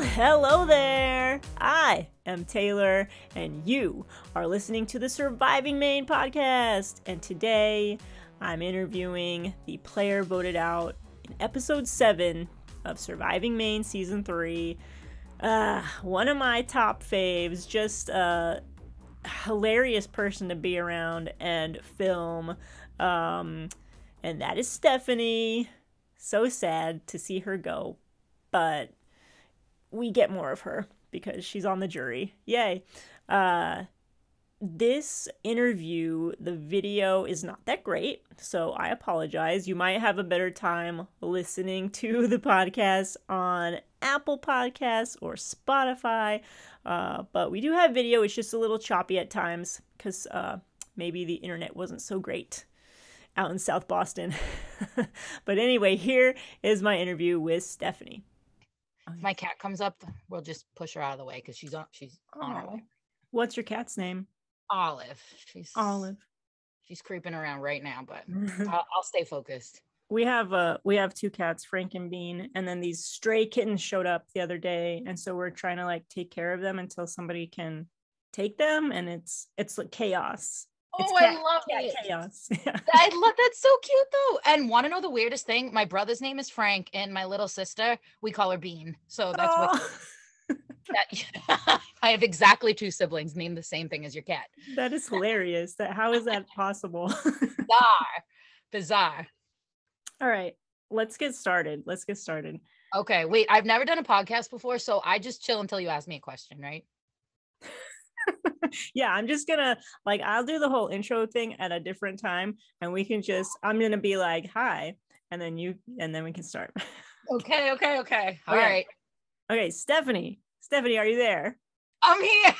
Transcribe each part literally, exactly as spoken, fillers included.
Well, hello there. I am Taylor, and you are listening to the Surviving Maine Podcast. And today, I'm interviewing the player voted out in episode seven of Surviving Maine season three. Uh, one of my top faves, just a hilarious person to be around and film. Um, and that is Stephanie. So sad to see her go, but we get more of her because she's on the jury. Yay. Uh, this interview, the video is not that great, so I apologize. You might have a better time listening to the podcast on Apple Podcasts or Spotify, uh, but we do have video. It's just a little choppy at times because uh, maybe the internet wasn't so great out in South Boston. But anyway, here is my interview with Stephanie. If my cat comes up, we'll just push her out of the way because she's on she's on her way. What's your cat's name? Olive. She's Olive. She's creeping around right now, but I'll, I'll stay focused. We have uh we have two cats, Frank and Bean, and then these stray kittens showed up the other day, and so we're trying to like take care of them until somebody can take them, and it's it's like chaos. Oh, it's cat, I love cat it. Chaos. I love that's so cute though. And want to know the weirdest thing? My brother's name is Frank, and my little sister, we call her Bean. So that's oh. what that, I have exactly two siblings named the same thing as your cat. That is hilarious. That how is that possible? Bizarre. Bizarre. All right, let's get started. Let's get started. Okay, wait, I've never done a podcast before, so I just chill until you ask me a question, right? Yeah, I'm just gonna like I'll do the whole intro thing at a different time, and we can just I'm gonna be like hi, and then you and then we can start. Okay, okay, okay. All okay. right. Okay, Stephanie. Stephanie, are you there? I'm here.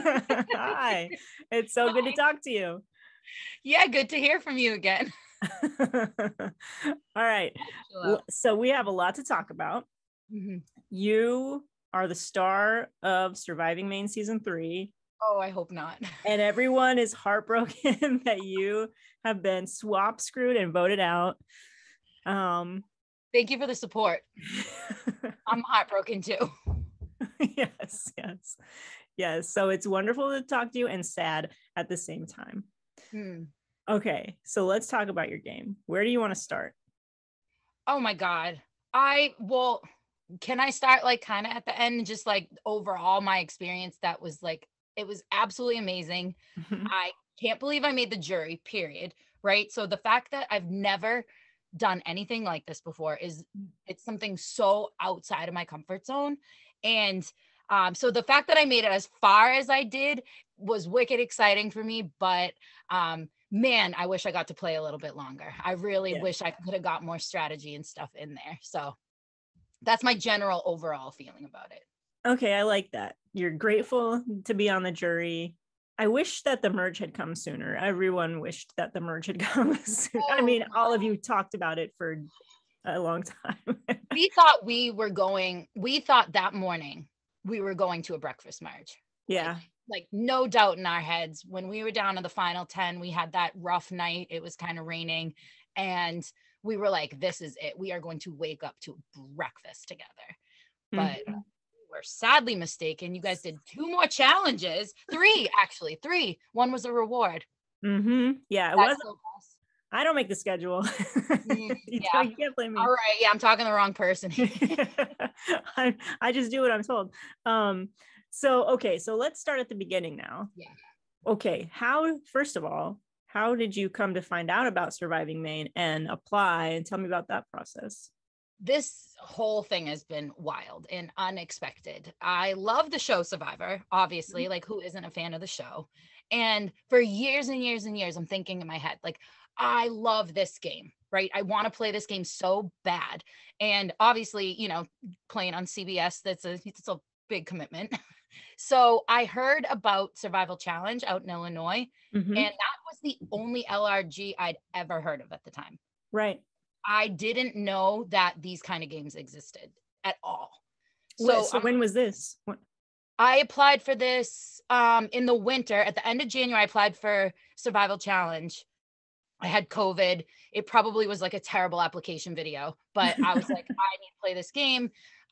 Hi. It's so good to talk to you. Yeah, good to hear from you again. All right. So we have a lot to talk about. Mm-hmm. You are the star of Surviving Maine season three. Oh, I hope not. And everyone is heartbroken that you have been swap screwed and voted out. Um, Thank you for the support. I'm heartbroken too. Yes, yes, yes. So it's wonderful to talk to you and sad at the same time. Hmm. Okay, so let's talk about your game. Where do you want to start? Oh my God. I, well, can I start like kind of at the end, just like overall my experience that was like, it was absolutely amazing. I can't believe I made the jury, period. Right. So the fact that I've never done anything like this before is it's something so outside of my comfort zone. And um, so the fact that I made it as far as I did was wicked exciting for me. But um, man, I wish I got to play a little bit longer. I really yeah. wish I could have got more strategy and stuff in there. So that's my general overall feeling about it. Okay, I like that. You're grateful to be on the jury. I wish that the merge had come sooner. Everyone wished that the merge had come sooner. Oh, I mean, all of you talked about it for a long time. We thought we were going, we thought that morning we were going to a breakfast merge. Yeah. Like, like no doubt in our heads. When we were down to the final ten, we had that rough night. It was kind of raining. And we were like, this is it. We are going to wake up to breakfast together. But mm-hmm. we're sadly mistaken. You guys did two more challenges. Three, actually. Three. One was a reward. Mm-hmm. Yeah, it That's was. So cool. I don't make the schedule. Mm, you, yeah. you can't blame me. All right. Yeah, I'm talking to the wrong person. I, I just do what I'm told. Um, so, okay. So let's start at the beginning now. Yeah. Okay. How, first of all, how did you come to find out about Surviving Maine and apply? And tell me about that process. This whole thing has been wild and unexpected. I love the show Survivor, obviously, mm-hmm. like who isn't a fan of the show? And for years and years and years, I'm thinking in my head, like, I love this game, right? I want to play this game so bad. And obviously, you know, playing on C B S, that's a, it's a big commitment. So I heard about Survival Challenge out in Illinois, mm-hmm. and that was the only L R G I'd ever heard of at the time. Right. I didn't know that these kind of games existed at all. So, so um, when was this? What? I applied for this um, in the winter. At the end of January, I applied for Survival Challenge. I had COVID. It probably was like a terrible application video, but I was like, I need to play this game.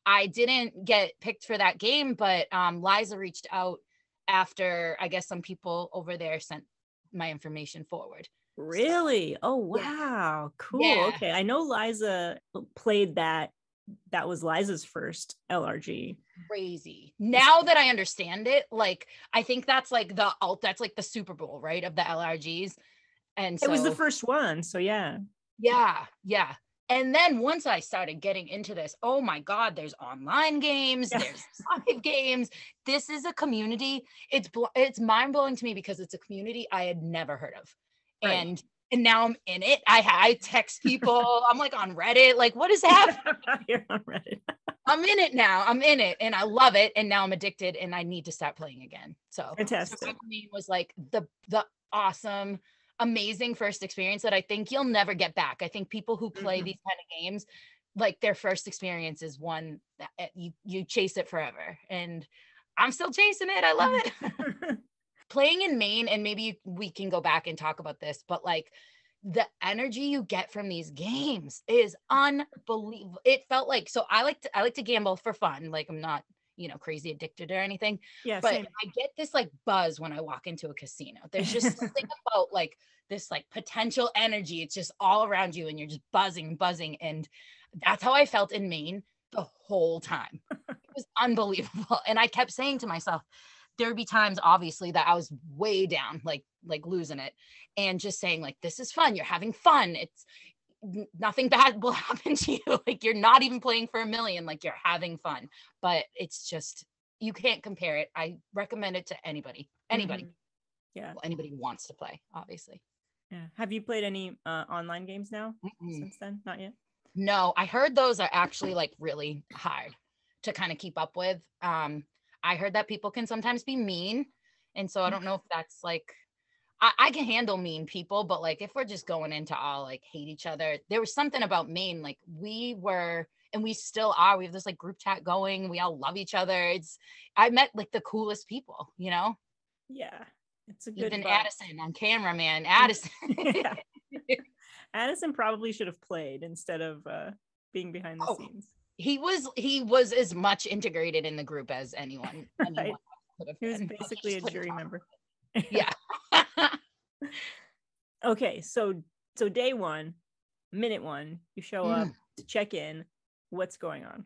I didn't get picked for that game, but um, Liza reached out after, I guess some people over there sent my information forward. Really? So, Oh, yeah. wow. Cool. Yeah. Okay. I know Liza played that. That was Liza's first L R G. Crazy. Now that I understand it, like, I think that's like the alt, that's like the Super Bowl, right? Of the L R Gs. And so It was the first one. So yeah. Yeah. Yeah. And then once I started getting into this, oh my God, there's online games, Yeah. there's live games. This is a community. It's bl- it's mind blowing to me because it's a community I had never heard of, Right. and and now I'm in it. I I text people. I'm like on Reddit. Like, what is happening? You're on Reddit. I'm in it now. I'm in it, and I love it. And now I'm addicted, and I need to start playing again. So Fantastic. Surviving Maine was like the the awesome, amazing first experience that I think you'll never get back. I think people who play Mhm. these kind of games, like their first experience is one that uh, you you chase it forever, and I'm still chasing it. I love it. Playing in Maine, and maybe we can go back and talk about this, but like the energy you get from these games is unbelievable. It felt like, so I like to I like to gamble for fun. Like, I'm not, you know, crazy addicted or anything. Yeah, But same. I get this like buzz when I walk into a casino. There's just something about like this like potential energy. It's just all around you and you're just buzzing, buzzing. And that's how I felt in Maine the whole time. It was unbelievable. And I kept saying to myself, there would be times obviously that I was way down, like like losing it, and just saying like, this is fun. You're having fun. It's n- nothing bad will happen to you. Like, you're not even playing for a million, like you're having fun. But it's just, you can't compare it. I recommend it to anybody, anybody. Mhm. Yeah. Well, anybody who wants to play, obviously. Yeah. Have you played any uh, online games now Mm-mm. since then? Not yet. No, I heard those are actually like really hard to kind of keep up with. Um, I heard that people can sometimes be mean. And so I don't know if that's like, I, I can handle mean people, but like if we're just going into all like hate each other, there was something about Maine, like we were, and we still are, we have this like group chat going, we all love each other. It's, I met like the coolest people, you know? Yeah. It's a good Even vibe. Addison on camera, man. Addison. Yeah. Addison probably should have played instead of uh, being behind the Oh, scenes. He was he was as much integrated in the group as anyone. anyone Right. could have He was been, but basically he a just couldn't jury talk. member. Yeah. Okay, so so day one, minute one, you show up Mm. to check in. What's going on?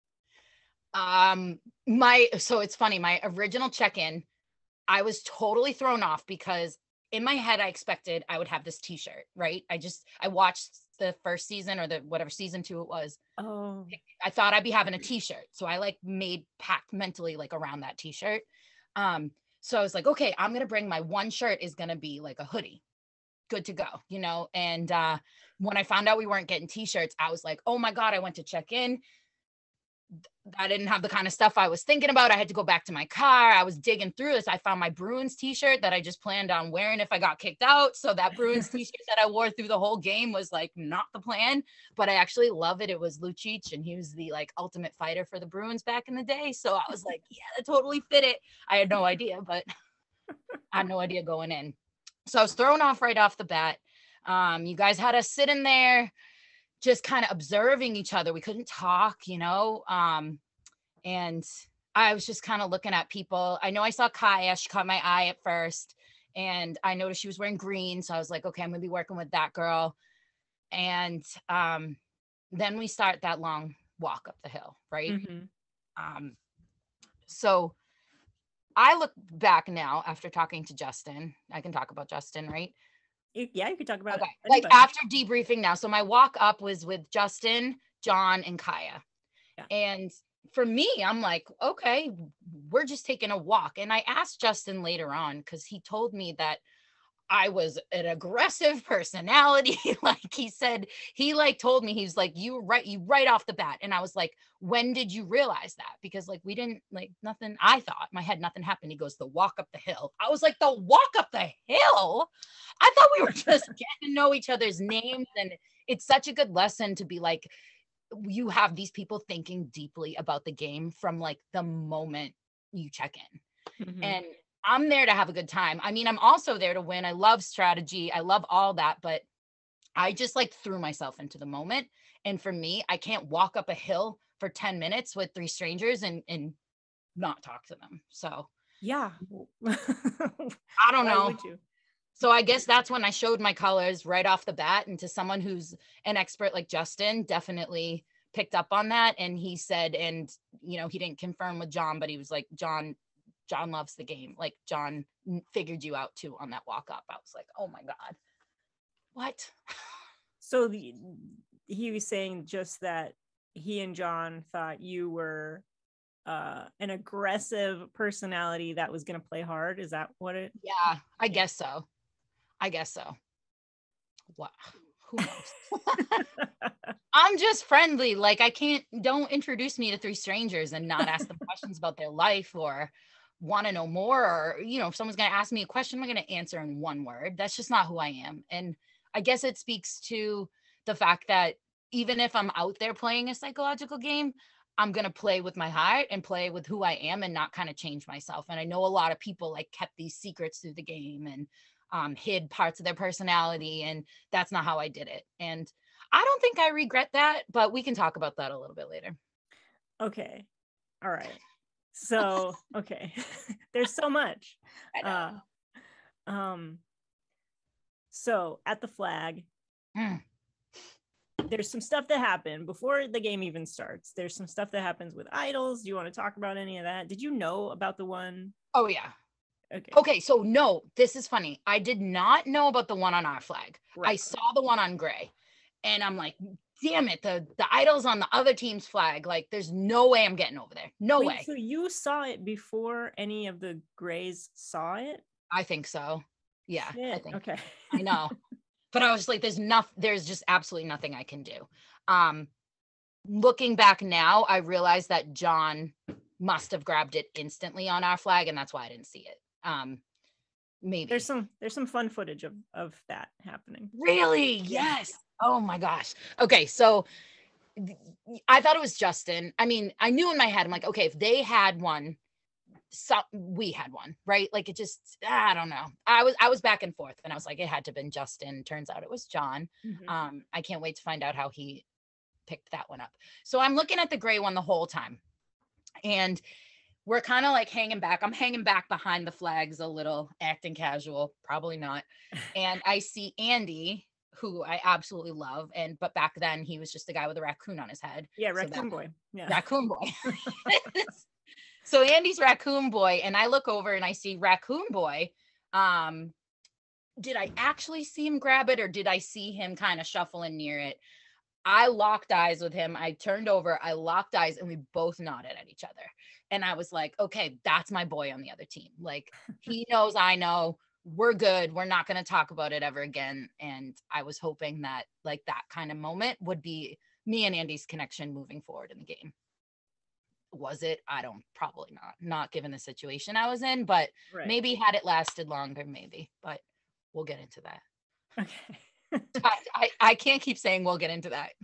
Um, my so it's funny. My original check-in, I was totally thrown off because in my head I expected I would have this T-shirt, right? I just I watched the first season or the whatever season two it was. Oh, I thought I'd be having a T-shirt, so I like made packed mentally like around that T-shirt. Um, so I was like, okay, I'm gonna bring my one shirt is gonna be like a hoodie. Good to go, you know. And uh, when I found out we weren't getting T-shirts, I was like, oh my God, I went to check in. I didn't have the kind of stuff I was thinking about. I had to go back to my car. I was digging through this. I found my Bruins t-shirt that I just planned on wearing if I got kicked out. So that Bruins t-shirt that I wore through the whole game was like not the plan, but I actually love it. It was Lucic and he was the like ultimate fighter for the Bruins back in the day. So I was like, yeah, that totally fit it. I had no idea, but I had no idea going in. So I was thrown off right off the bat. Um, you guys had us sitting there just kind of observing each other. We couldn't talk, you know. Um, and I was just kind of looking at people. I know I saw Kaya, she caught my eye at first, and I noticed she was wearing green. So I was like, okay, I'm gonna be working with that girl. And um, then we start that long walk up the hill, right? Mhm. Um, so I look back now after talking to Justin. I can talk about Justin, right? You- yeah, you could talk about Okay. it. Like after debriefing now. So my walk up was with Justin, John, and Kaya. Yeah. And for me, I'm like, okay, we're just taking a walk. And I asked Justin later on because he told me that I was an aggressive personality. Like he said, he like told me, he's like, you were right, you right off the bat. And I was like, when did you realize that? Because like, we didn't like nothing. I thought my head, nothing happened. He goes, the walk up the hill. I was like, the walk up the hill. I thought we were just getting to know each other's names. And it's such a good lesson to be like, you have these people thinking deeply about the game from like the moment you check in. Mhm. And I'm there to have a good time. I mean, I'm also there to win. I love strategy. I love all that, but I just like threw myself into the moment. And for me, I can't walk up a hill for ten minutes with three strangers and, and not talk to them. So yeah. I don't Why know. would you? So I guess that's when I showed my colors right off the bat. And to someone who's an expert like Justin, definitely picked up on that. And he said, and, you know, he didn't confirm with John, but he was like, John, John loves the game. Like John figured you out too on that walk up. I was like, oh my God, what? So the, he was saying just that he and John thought you were uh, an aggressive personality that was going to play hard. Is that what it? Yeah, I guess so. I guess so. Wow. Who knows? I'm just friendly. Like I can't, don't introduce me to three strangers and not ask them questions about their life or want to know more. Or, you know, if someone's going to ask me a question, I'm going to answer in one word. That's just not who I am. And I guess it speaks to the fact that even if I'm out there playing a psychological game, I'm going to play with my heart and play with who I am and not kind of change myself. And I know a lot of people like kept these secrets through the game and um, hid parts of their personality. And that's not how I did it. And I don't think I regret that, but we can talk about that a little bit later. Okay. All right. So, okay. There's so much. I know. Uh, um, so at the flag, Mm. there's some stuff that happened before the game even starts. There's some stuff that happens with idols. Do you want to talk about any of that? Did you know about the one? Oh, yeah. Okay. Okay. So, no, this is funny. I did not know about the one on our flag. Right. I saw the one on gray. And I'm like, damn it, the, the idol's on the other team's flag. Like, there's no way I'm getting over there. No Wait, way. so you saw it before any of the Grays saw it? I think so. Yeah, Shit. I think. Okay. I know. But I was like, there's nothing, there's just absolutely nothing I can do. Um, looking back now, I realized that John must have grabbed it instantly on our flag, and that's why I didn't see it. Um, maybe. There's some there's some fun footage of, of that happening. Really? Yeah. Yes. Oh my gosh. Okay, so I thought it was Justin. I mean, I knew in my head, I'm like, okay, if they had one, so we had one, right? Like it just, I don't know. I was I was back and forth, and I was like, it had to have been Justin. Turns out it was John. Mhm. Um, I can't wait to find out how he picked that one up. So I'm looking at the gray one the whole time, and we're kind of like hanging back. I'm hanging back behind the flags a little, acting casual, probably not. And I see Andy, who I absolutely love. And, but back then he was just the guy with a raccoon on his head. Yeah, So Raccoon that- Boy. Yeah. Raccoon Boy. So Andy's Raccoon Boy. And I look over and I see Raccoon Boy. Um, did I actually see him grab it, or did I see him kind of shuffling near it? I locked eyes with him. I turned over, I locked eyes, and we both nodded at each other. And I was like, okay, that's my boy on the other team. Like, he knows, I know, we're good. We're not going to talk about it ever again. And I was hoping that like that kind of moment would be me and Andy's connection moving forward in the game. Was it? I don't, probably not, not given the situation I was in, but Right. maybe had it lasted longer, maybe, but we'll get into that. Okay. I, I, I can't keep saying we'll get into that.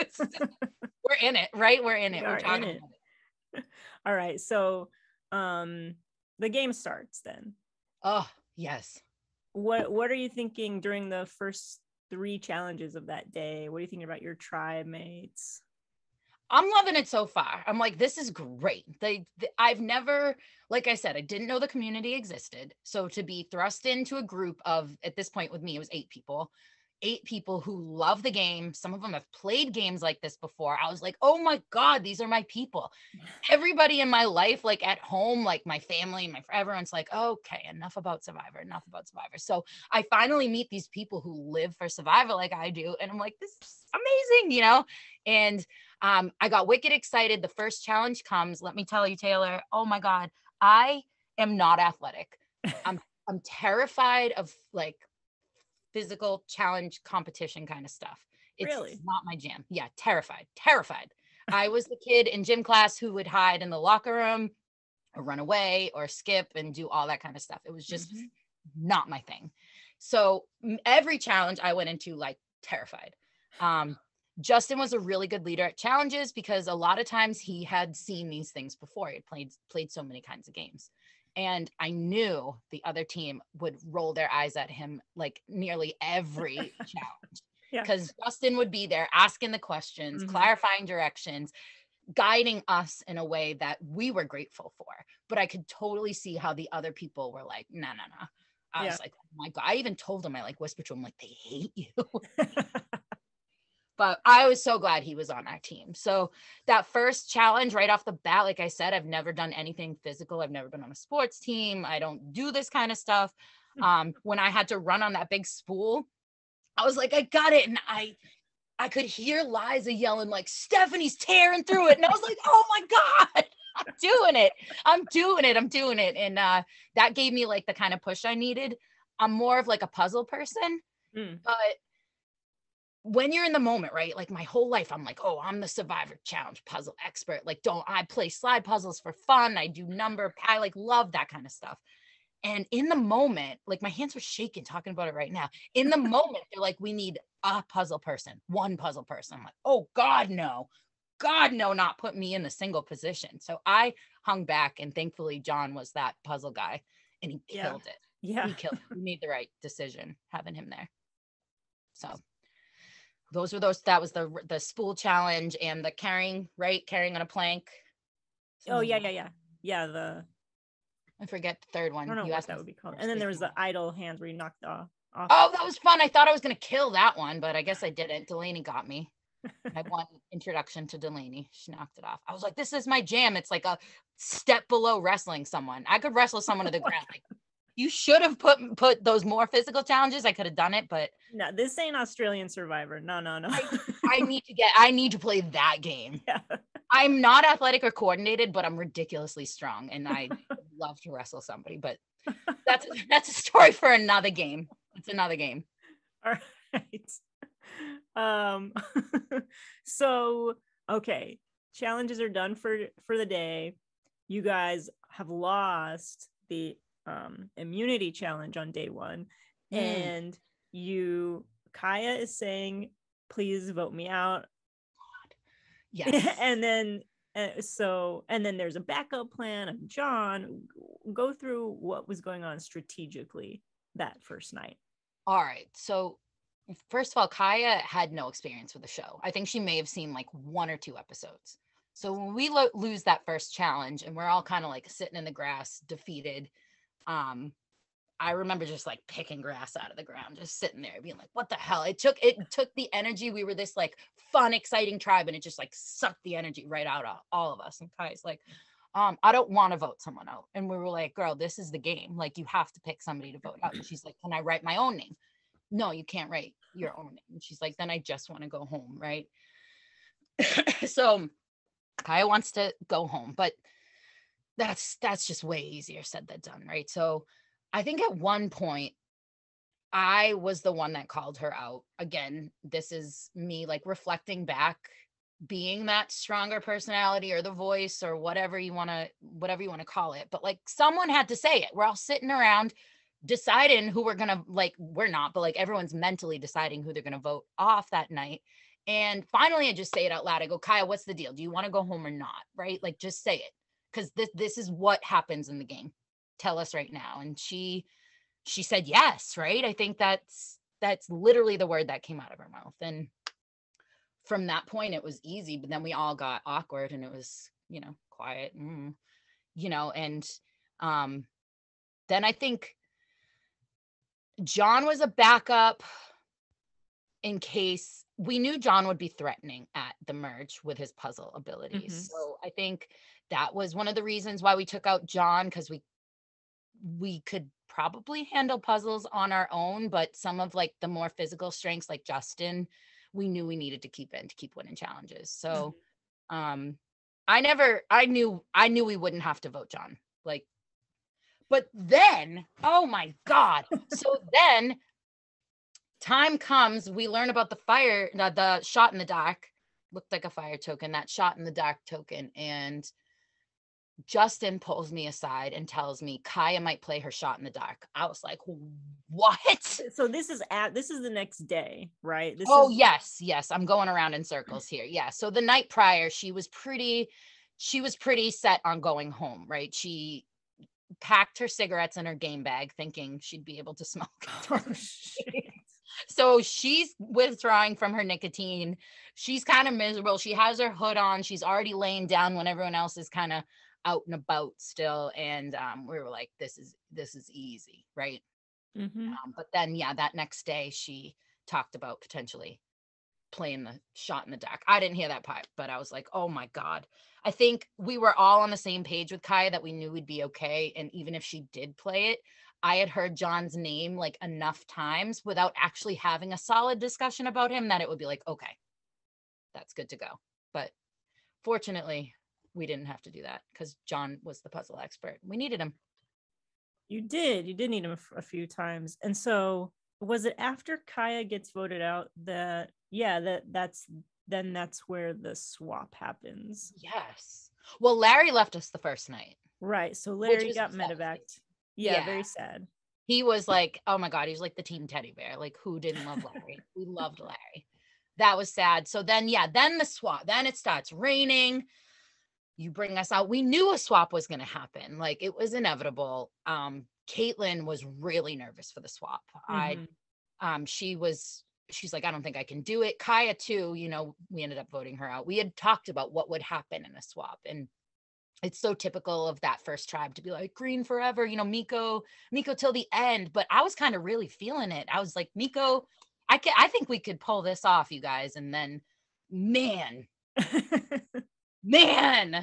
We're in it, right? We're in it. We We're are talking in it. about it. All right. So um the game starts then. Oh, yes. What what are you thinking during the first three challenges of that day? What are you thinking about your tribe mates? I'm loving it so far. I'm like, this is great. They, they, I've never, like I said, I didn't know the community existed. So to be thrust into a group of, at this point with me, it was eight people, eight people who love the game. Some of them have played games like this before. I was like, oh my God, these are my people. Everybody in my life, like at home, like my family, my everyone's like, okay, enough about Survivor, enough about Survivor. So I finally meet these people who live for Survivor like I do. And I'm like, this is amazing, you know? And um, I got wicked excited. The first challenge comes. Let me tell you, Taylor, oh my God, I am not athletic. I'm I'm terrified of like physical challenge competition kind of stuff. It's Really? not my jam. Yeah, terrified, terrified. I was the kid in gym class who would hide in the locker room or run away or skip and do all that kind of stuff. It was just Mhm. not my thing. So m- every challenge I went into like terrified. Um, Justin was a really good leader at challenges because a lot of times he had seen these things before. He had played played so many kinds of games. And I knew the other team would roll their eyes at him like nearly every challenge. because yeah. Justin would be there asking the questions, mm-hmm. clarifying directions, guiding us in a way that we were grateful for. But I could totally see how the other people were like, no, no, no. I yeah. was like, oh my God. I even told them, I like whispered to them, like, they hate you. But I was so glad he was on our team. So that first challenge right off the bat, like I said, I've never done anything physical. I've never been on a sports team. I don't do this kind of stuff. Um, when I had to run on that big spool, I was like, I got it. And I, I could hear Liza yelling like, Stephanie's tearing through it. And I was like, oh my God, I'm doing it. I'm doing it. I'm doing it. And uh, that gave me like the kind of push I needed. I'm more of like a puzzle person, mm. but when you're in the moment, right? Like my whole life, I'm like, oh, I'm the Survivor Challenge puzzle expert. Like, don't I play slide puzzles for fun? I do number, I like love that kind of stuff. And in the moment, like my hands are shaking talking about it right now. In the moment, they're like, we need a puzzle person, one puzzle person. I'm like, oh God, no, God, no, not put me in a single position. So I hung back, and thankfully John was that puzzle guy, and he killed yeah. it. Yeah. He killed it. We made the right decision having him there. So those were those, that was the the spool challenge and the carrying, right? Carrying on a plank. Oh yeah, yeah, yeah. Yeah, the I forget the third one. I don't know you what that would be called. And then there was the idle hands where you knocked off. off. Oh, that was fun. I thought I was gonna kill that one, but I guess I didn't. Delaney got me. I had one introduction to Delaney. She knocked it off. I was like, this is my jam. It's like a step below wrestling someone. I could wrestle someone to the ground. Like, you should have put put those more physical challenges. I could have done it, but no, this ain't Australian Survivor. No, no, no. I, I need to get. I need to play that game. Yeah. I'm not athletic or coordinated, but I'm ridiculously strong, and I love to wrestle somebody. But that's that's a story for another game. It's another game. All right. Um. So okay, challenges are done for for the day. You guys have lost the um immunity challenge on day one, mm. and you Kaya is saying, please vote me out. God. Yes. And then uh, so and then there's a backup plan of John. Go through what was going on strategically that first night. All right, so first of all, Kaya had no experience with the show. I think she may have seen like one or two episodes. So when we lo- lose that first challenge and we're all kind of like sitting in the grass defeated, Um, I remember just like picking grass out of the ground, just sitting there being like, what the hell? It took, it took the energy. We were this like fun, exciting tribe, and it just like sucked the energy right out of all of us. And Kai's like, um, I don't want to vote someone out. And we were like, girl, this is the game. Like, you have to pick somebody to vote out. And she's like, can I write my own name? No, you can't write your own name. And she's like, then I just want to go home. Right. So Kaya wants to go home, but that's that's just way easier said than done, right? So I think at one point I was the one that called her out. Again, this is me like reflecting back, being that stronger personality or the voice or whatever you want to whatever you want to call it, but like someone had to say it. We're all sitting around deciding who we're gonna, like, we're not, but like everyone's mentally deciding who they're gonna vote off that night. And finally I just say it out loud. I go, Kaya, what's the deal? Do you want to go home or not? Right? Like, just say it. Because this this is what happens in the game. Tell us right now. And she she said yes, right? I think that's that's literally the word that came out of her mouth. And from that point, it was easy. But then we all got awkward, and it was, you know, quiet, mm, you know. And um, then I think John was a backup in case we knew John would be threatening at the merge with his puzzle abilities. Mm-hmm. So I think that was one of the reasons why we took out John, because we we could probably handle puzzles on our own, but some of like the more physical strengths like Justin, we knew we needed to keep in to keep winning challenges. So um I never I knew I knew we wouldn't have to vote John. Like, but then, oh my God. So then time comes, we learn about the fire, the, the shot in the dark, looked like a fire token, that shot in the dark token. And Justin pulls me aside and tells me Kaya might play her shot in the dark. I was like, what? So this is at, this is the next day, right? This oh, is- yes. Yes. I'm going around in circles here. Yeah. So the night prior, she was pretty, she was pretty set on going home, right? She packed her cigarettes in her game bag thinking she'd be able to smoke. Oh, shit. So she's withdrawing from her nicotine. She's kind of miserable. She has her hood on. She's already laying down when everyone else is kind of out and about still. And um, we were like, this is this is easy, right? Mm-hmm. Um, but then, yeah, that next day she talked about potentially playing the shot in the dark. I didn't hear that part, but I was like, oh my God. I think we were all on the same page with Kaya that we knew we'd be okay. And even if she did play it, I had heard John's name like enough times without actually having a solid discussion about him that it would be like, okay, that's good to go. But fortunately, we didn't have to do that because John was the puzzle expert. We needed him. You did. You did need him a, f- a few times. And so was it after Kaya gets voted out that, yeah, that that's then that's where the swap happens. Yes. Well, Larry left us the first night. Right. So Which Larry was got sad. medevaced. Yeah, Yeah. very sad. He was like, oh my God, he was like the team teddy bear. Like, who didn't love Larry? We loved Larry. That was sad. So then, yeah, then the swap, then it starts raining. You bring us out. We knew a swap was going to happen. Like, it was inevitable. Um, Caitlin was really nervous for the swap. Mhm. I, um, she was, she's like, I don't think I can do it. Kaya too, you know, we ended up voting her out. We had talked about what would happen in a swap, and it's so typical of that first tribe to be like green forever, you know, Miko, Miko till the end. But I was kind of really feeling it. I was like, Miko, I can, I think we could pull this off, you guys. And then, man, man.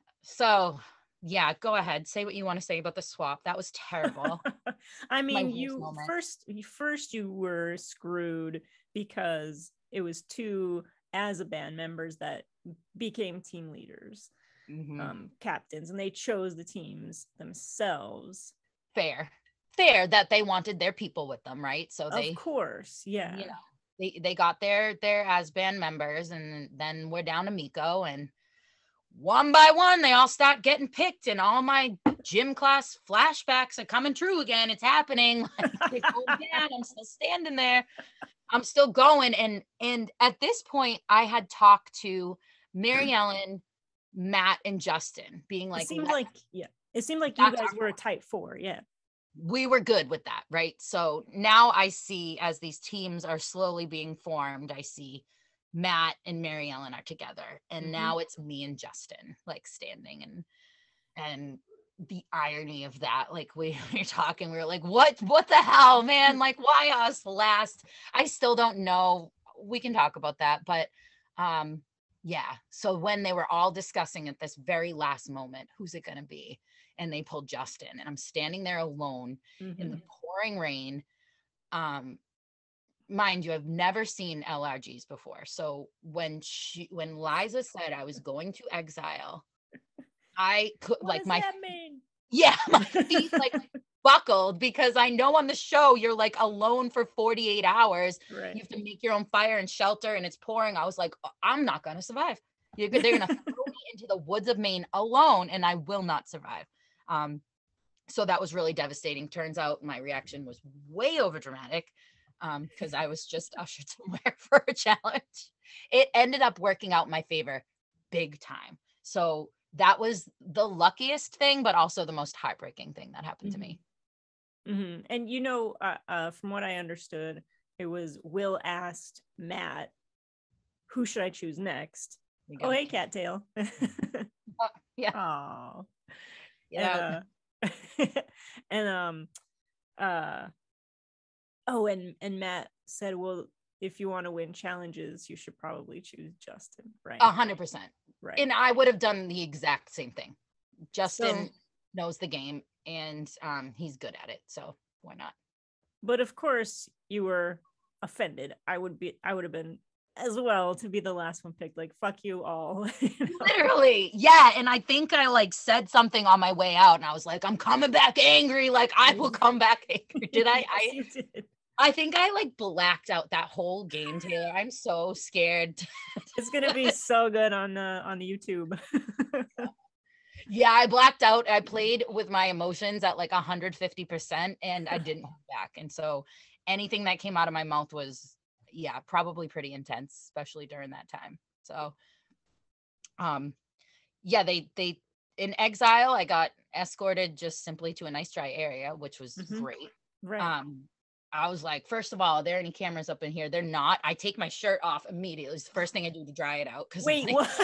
So yeah, go ahead. Say what you want to say about the swap. That was terrible. I My mean, worst you moment. first you- first you were screwed because it was two as a band members that became team leaders, Mhm. um, captains, and they chose the teams themselves. Fair, fair that they wanted their people with them, right? So they, Of course, yeah. you know, they they got their their as band members, and then we're down to Miko, and one by one they all start getting picked, and all my gym class flashbacks are coming true again. It's happening. Like, they're going down. I'm still standing there. I'm still going, and and at this point, I had talked to Mary Ellen, Matt, and Justin, being It like, seemed "Let- like yeah, it seemed like you That's guys our were a tight four, yeah. we were good with that, right? So now I see, as these teams are slowly being formed, I see Matt and Mary Ellen are together, and Mhm. now it's me and Justin like standing, and and the irony of that, like we were talking, we were like, what what the hell, man? Like, why us last? I still don't know. We can talk about that, but um yeah. So when they were all discussing at this very last moment, who's it going to be, and they pulled Justin, and I'm standing there alone in the Mhm. pouring rain. um Mind you, I've never seen L R Gs before. So when she when Liza said I was going to exile, I could, What like, does my that mean? yeah, my feet like buckled, because I know on the show you're like alone for forty-eight hours. Right. You have to make your own fire and shelter, and it's pouring. I was like, "Oh, I'm not going to survive. You're, they're going to throw me into the woods of Maine alone, and I will not survive." Um, so that was really devastating. Turns out my reaction was way over dramatic, um, because I was just ushered somewhere for a challenge. It ended up working out in my favor big time. So that was the luckiest thing, but also the most heartbreaking thing that happened to me. Mm-hmm. And you know, uh, uh, from what I understood, it was Will asked Matt, "Who should I choose next?" You Oh, got- hey, Cattail. Uh, yeah. Oh, Get and out. uh, and um, uh, oh, and and Matt said, "Well, if you want to win challenges, you should probably choose Justin." Right. A hundred percent. Right. And I would have done the exact same thing. Justin So- knows the game, and um, he's good at it. So why not? But of course, you were offended. I would be. I would have been as well to be the last one picked. Like, fuck you all. You know? Literally. Yeah. And I think I like said something on my way out, and I was like, I'm coming back angry. Like, I will come back angry. Did I? Yes, I you did. I think I like blacked out that whole game, Taylor. I'm so scared. It's gonna be so good on uh, on YouTube. Yeah, I blacked out. I played with my emotions at like one hundred fifty percent, and I didn't hold back. And so anything that came out of my mouth was, yeah, probably pretty intense, especially during that time. So um yeah, they they in exile, I got escorted just simply to a nice dry area, which was Mhm. great. Right. Um I was like, first of all, are there any cameras up in here? They're not. I take my shirt off immediately. It's the first thing I do to dry it out. Cause Wait, like, what?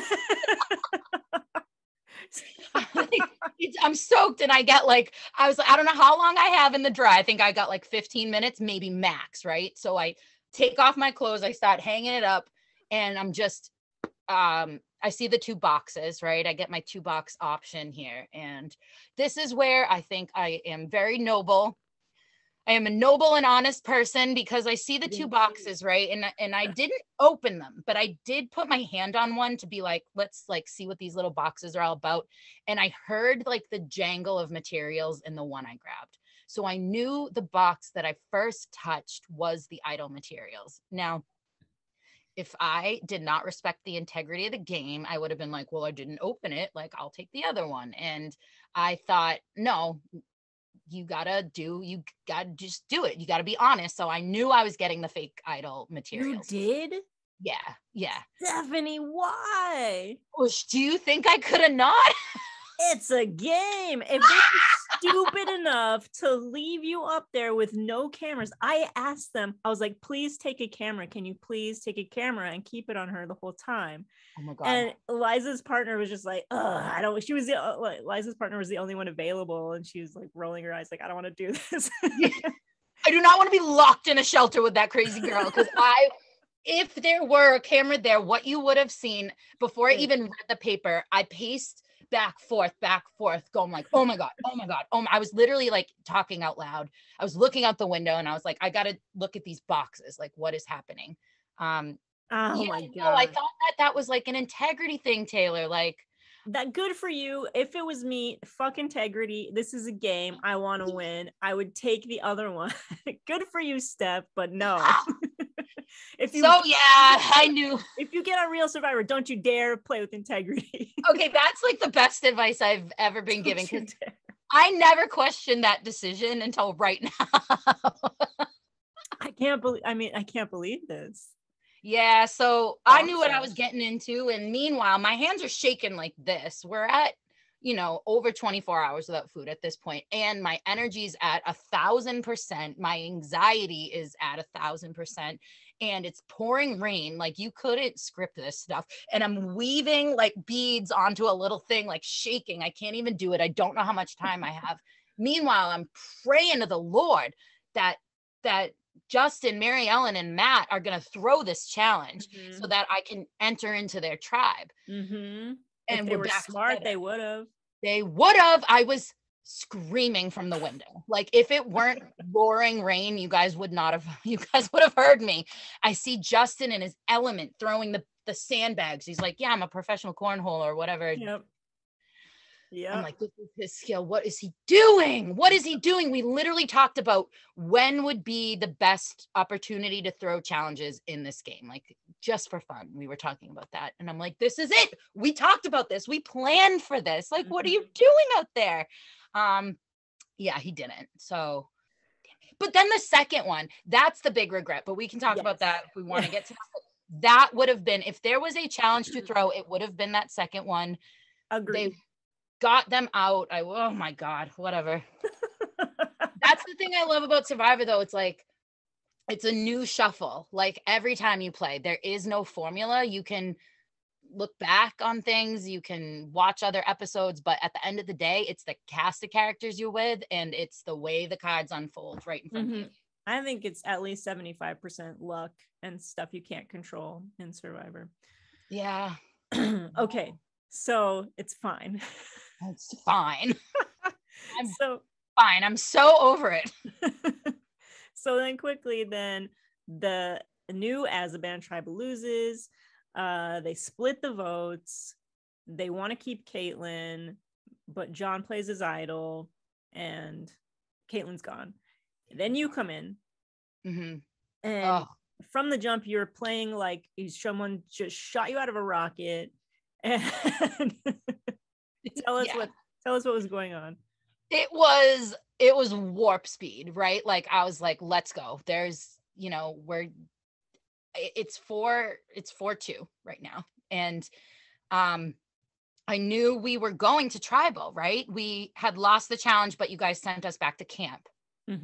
I'm, like, it's, I'm soaked and I get like, I was like, I don't know how long I have in the dry. I think I got like fifteen minutes, maybe max. Right. So I take off my clothes. I start hanging it up and I'm just, um, I see the two boxes, right? I get my two box option here. And this is where I think I am very noble. I am a noble and honest person because I see the two boxes, right? And, and I didn't open them, but I did put my hand on one to be like, let's like see what these little boxes are all about. And I heard like the jangle of materials in the one I grabbed. So I knew the box that I first touched was the idle materials. Now, if I did not respect the integrity of the game, I would have been like, well, I didn't open it. Like, I'll take the other one. And I thought, no, you gotta do, you gotta just do it. You gotta be honest. So I knew I was getting the fake idol materials. You did? Yeah. Yeah. Stephanie, why? Well, do you think I could have not? It's a game. If they're stupid enough to leave you up there with no cameras, I asked them, I was like, please take a camera. Can you please take a camera and keep it on her the whole time? Oh my God. And Liza's partner was just like, ugh, I don't, she was the, uh, like, Liza's partner was the only one available. And she was like rolling her eyes, like, I don't want to do this. I do not want to be locked in a shelter with that crazy girl. Cause I, if there were a camera there, what you would have seen before I even read the paper, I paced back, forth, back, forth, going like, oh my God, oh my God. Oh my, I was literally like talking out loud. I was looking out the window and I was like, I got to look at these boxes. Like, what is happening? Um, oh yeah, my no, God. I thought that that was like an integrity thing, Taylor. Like, that good for you. If it was me, fuck integrity. This is a game. I want to win. I would take the other one. Good for you, Steph, but no. If you, so yeah, I knew. If you get on Real Survivor, don't you dare play with integrity. Okay, that's like the best advice I've ever been given because I never questioned that decision until right now. I can't believe. I mean, I can't believe this. Yeah, so I knew what I was getting into, and meanwhile, my hands are shaking like this. We're at, you know, over twenty-four hours without food at this point, and my energy's at a thousand percent. My anxiety is at a thousand percent. And it's pouring rain. Like you couldn't script this stuff. And I'm weaving like beads onto a little thing, like shaking. I can't even do it. I don't know how much time I have. Meanwhile, I'm praying to the Lord that, that Justin, Mary Ellen, and Matt are going to throw this challenge mm-hmm. so that I can enter into their tribe. Mm-hmm. And if they were smart, they would have. They would have. I was screaming from the window. Like if it weren't roaring rain, you guys would not have, you guys would have heard me. I see Justin in his element throwing the, the sandbags. He's like, yeah, I'm a professional cornhole or whatever. Yep. Yeah. I'm like, this is his skill. What is he doing? What is he doing? We literally talked about when would be the best opportunity to throw challenges in this game. Like just for fun. We were talking about that. And I'm like, this is it. We talked about this. We planned for this. Like, mm-hmm. What are you doing out there? Um, yeah, he didn't. So, but then the second one, that's the big regret, but we can talk yes. about that if we want to get to that. That would have been, if there was a challenge to throw, it would have been that second one. Agreed. They got them out. I, oh my God, whatever. That's the thing I love about Survivor though. It's like, it's a new shuffle. Like every time you play, there is no formula. You can look back on things, you can watch other episodes, but at the end of the day, it's the cast of characters you're with and it's the way the cards unfold right in front mm-hmm. of you. I think it's at least seventy-five percent luck and stuff you can't control in Survivor. Yeah. Okay, so it's fine. It's fine. I'm so fine. I'm so over it. So then quickly then the new Azaban tribe loses. Uh, they split the votes. They want to keep Caitlyn, but John plays his idol, and Caitlyn's gone. Then you come in, mm-hmm. and oh. from the jump, you're playing like someone just shot you out of a rocket. And tell us yeah. what tell us what was going on. It was it was warp speed, right? Like I was like, let's go. There's, you know, we're. It's four, it's four two right now. And um, I knew we were going to tribal, right? We had lost the challenge, but you guys sent us back to camp. Mm-hmm.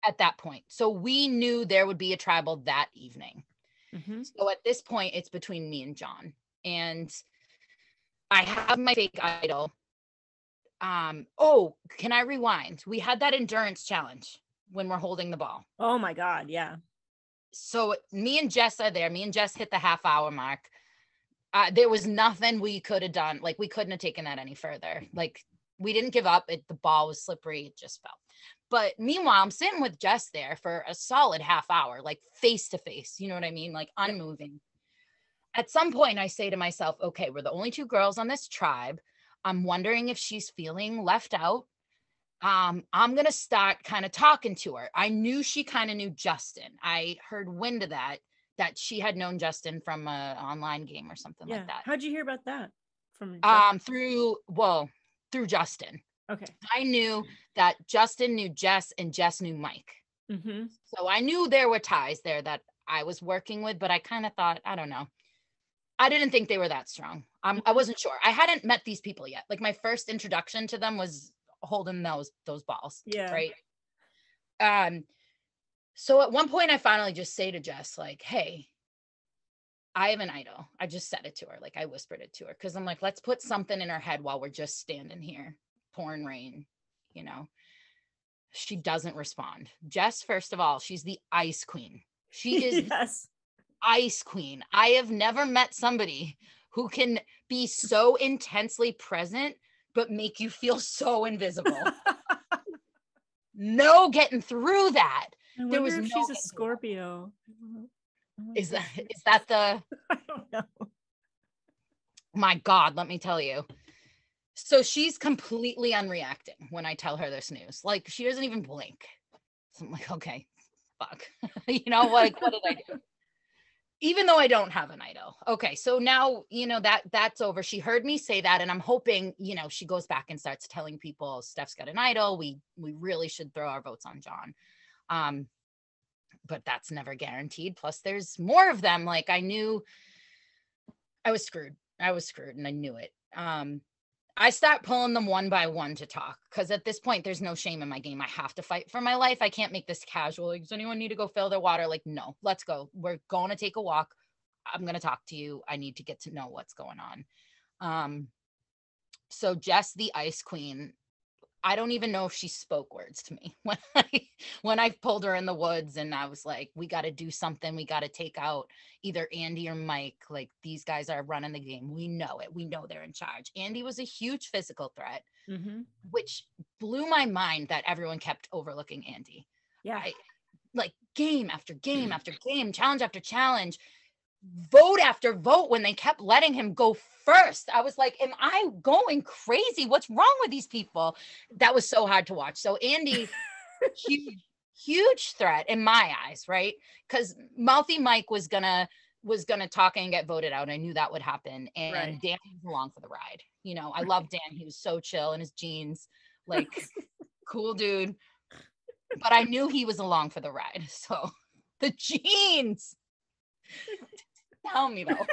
at that point. So we knew there would be a tribal that evening. Mm-hmm. So at this point, it's between me and John. And I have my fake idol. Um, oh, can I rewind? We had that endurance challenge when we're holding the ball. Oh my God, yeah. So me and Jess are there. Me and Jess hit the half hour mark. Uh, there was nothing we could have done. Like, we couldn't have taken that any further. Like, we didn't give up. It, the ball was slippery. It just fell. But meanwhile, I'm sitting with Jess there for a solid half hour, like face to face. You know what I mean? Like unmoving. At some point, I say to myself, okay, we're the only two girls on this tribe. I'm wondering if she's feeling left out. Um, I'm going to start kind of talking to her. I knew she kind of knew Justin. I heard wind of that, that she had known Justin from an online game or something Yeah. like that. How'd you hear about that? From Um, through, well, through Justin. Okay. I knew that Justin knew Jess and Jess knew Mike. Mm-hmm. So I knew there were ties there that I was working with, but I kind of thought, I don't know. I didn't think they were that strong. Um, I wasn't sure. I hadn't met these people yet. Like, my first introduction to them was holding those those balls. Yeah. Right. Um. So at one point, I finally just say to Jess, like, "Hey, I have an idol." I just said it to her, like I whispered it to her, because I'm like, let's put something in her head while we're just standing here, pouring rain. You know. She doesn't respond. Jess, first of all, she's the ice queen. She is yes. ice queen. I have never met somebody who can be so intensely present but make you feel so invisible. No getting through that. I wonder There was if no she's a getting Scorpio. Is that is that the I don't know. My God, let me tell you. So she's completely unreacting when I tell her this news. Like, she doesn't even blink. So I'm like, okay, fuck. You know, like, what did I do? Even though I don't have an idol. Okay, so now, you know, that that's over. She heard me say that, and I'm hoping, you know, she goes back and starts telling people Steph's got an idol. We we really should throw our votes on John. Um, but that's never guaranteed. Plus, there's more of them. Like, I knew I was screwed. I was screwed, and I knew it. Um, I start pulling them one by one to talk, because at this point, there's no shame in my game. I have to fight for my life. I can't make this casual. Like, does anyone need to go fill their water? Like, no, let's go. We're going to take a walk. I'm going to talk to you. I need to get to know what's going on. Um, so Jess, the ice queen, I don't even know if she spoke words to me when I, when I pulled her in the woods, and I was like, we got to do something. We got to take out either Andy or Mike. Like, these guys are running the game. We know it. We know they're in charge. Andy was a huge physical threat, Mm-hmm. which blew my mind that everyone kept overlooking Andy. Yeah. I, like, game after game after game, challenge after challenge, vote after vote, when they kept letting him go first. I was like, am I going crazy? What's wrong with these people? That was so hard to watch. So Andy, huge, huge threat in my eyes, right? Because Mouthy Mike was gonna was gonna talk and get voted out. I knew that would happen. And Right. Dan was along for the ride. You know, I love Dan. He was so chill in his jeans, like cool dude. But I knew he was along for the ride. So the jeans. Tell me though.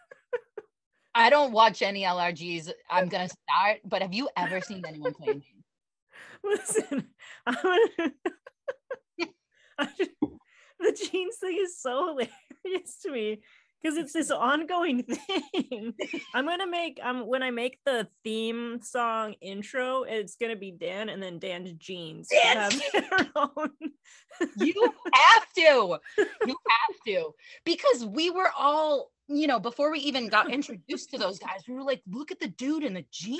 I don't watch any L R Gs. I'm gonna start, but have you ever seen anyone playing games? Listen, I'm gonna, I just, the jeans thing is so hilarious to me, because it's this ongoing thing. I'm gonna make um when I make the theme song intro, it's gonna be Dan and then Dan's jeans. Dan's have their own. You have to. You have to. Because we were all, you know, before we even got introduced to those guys, we were like, look at the dude in the jeans.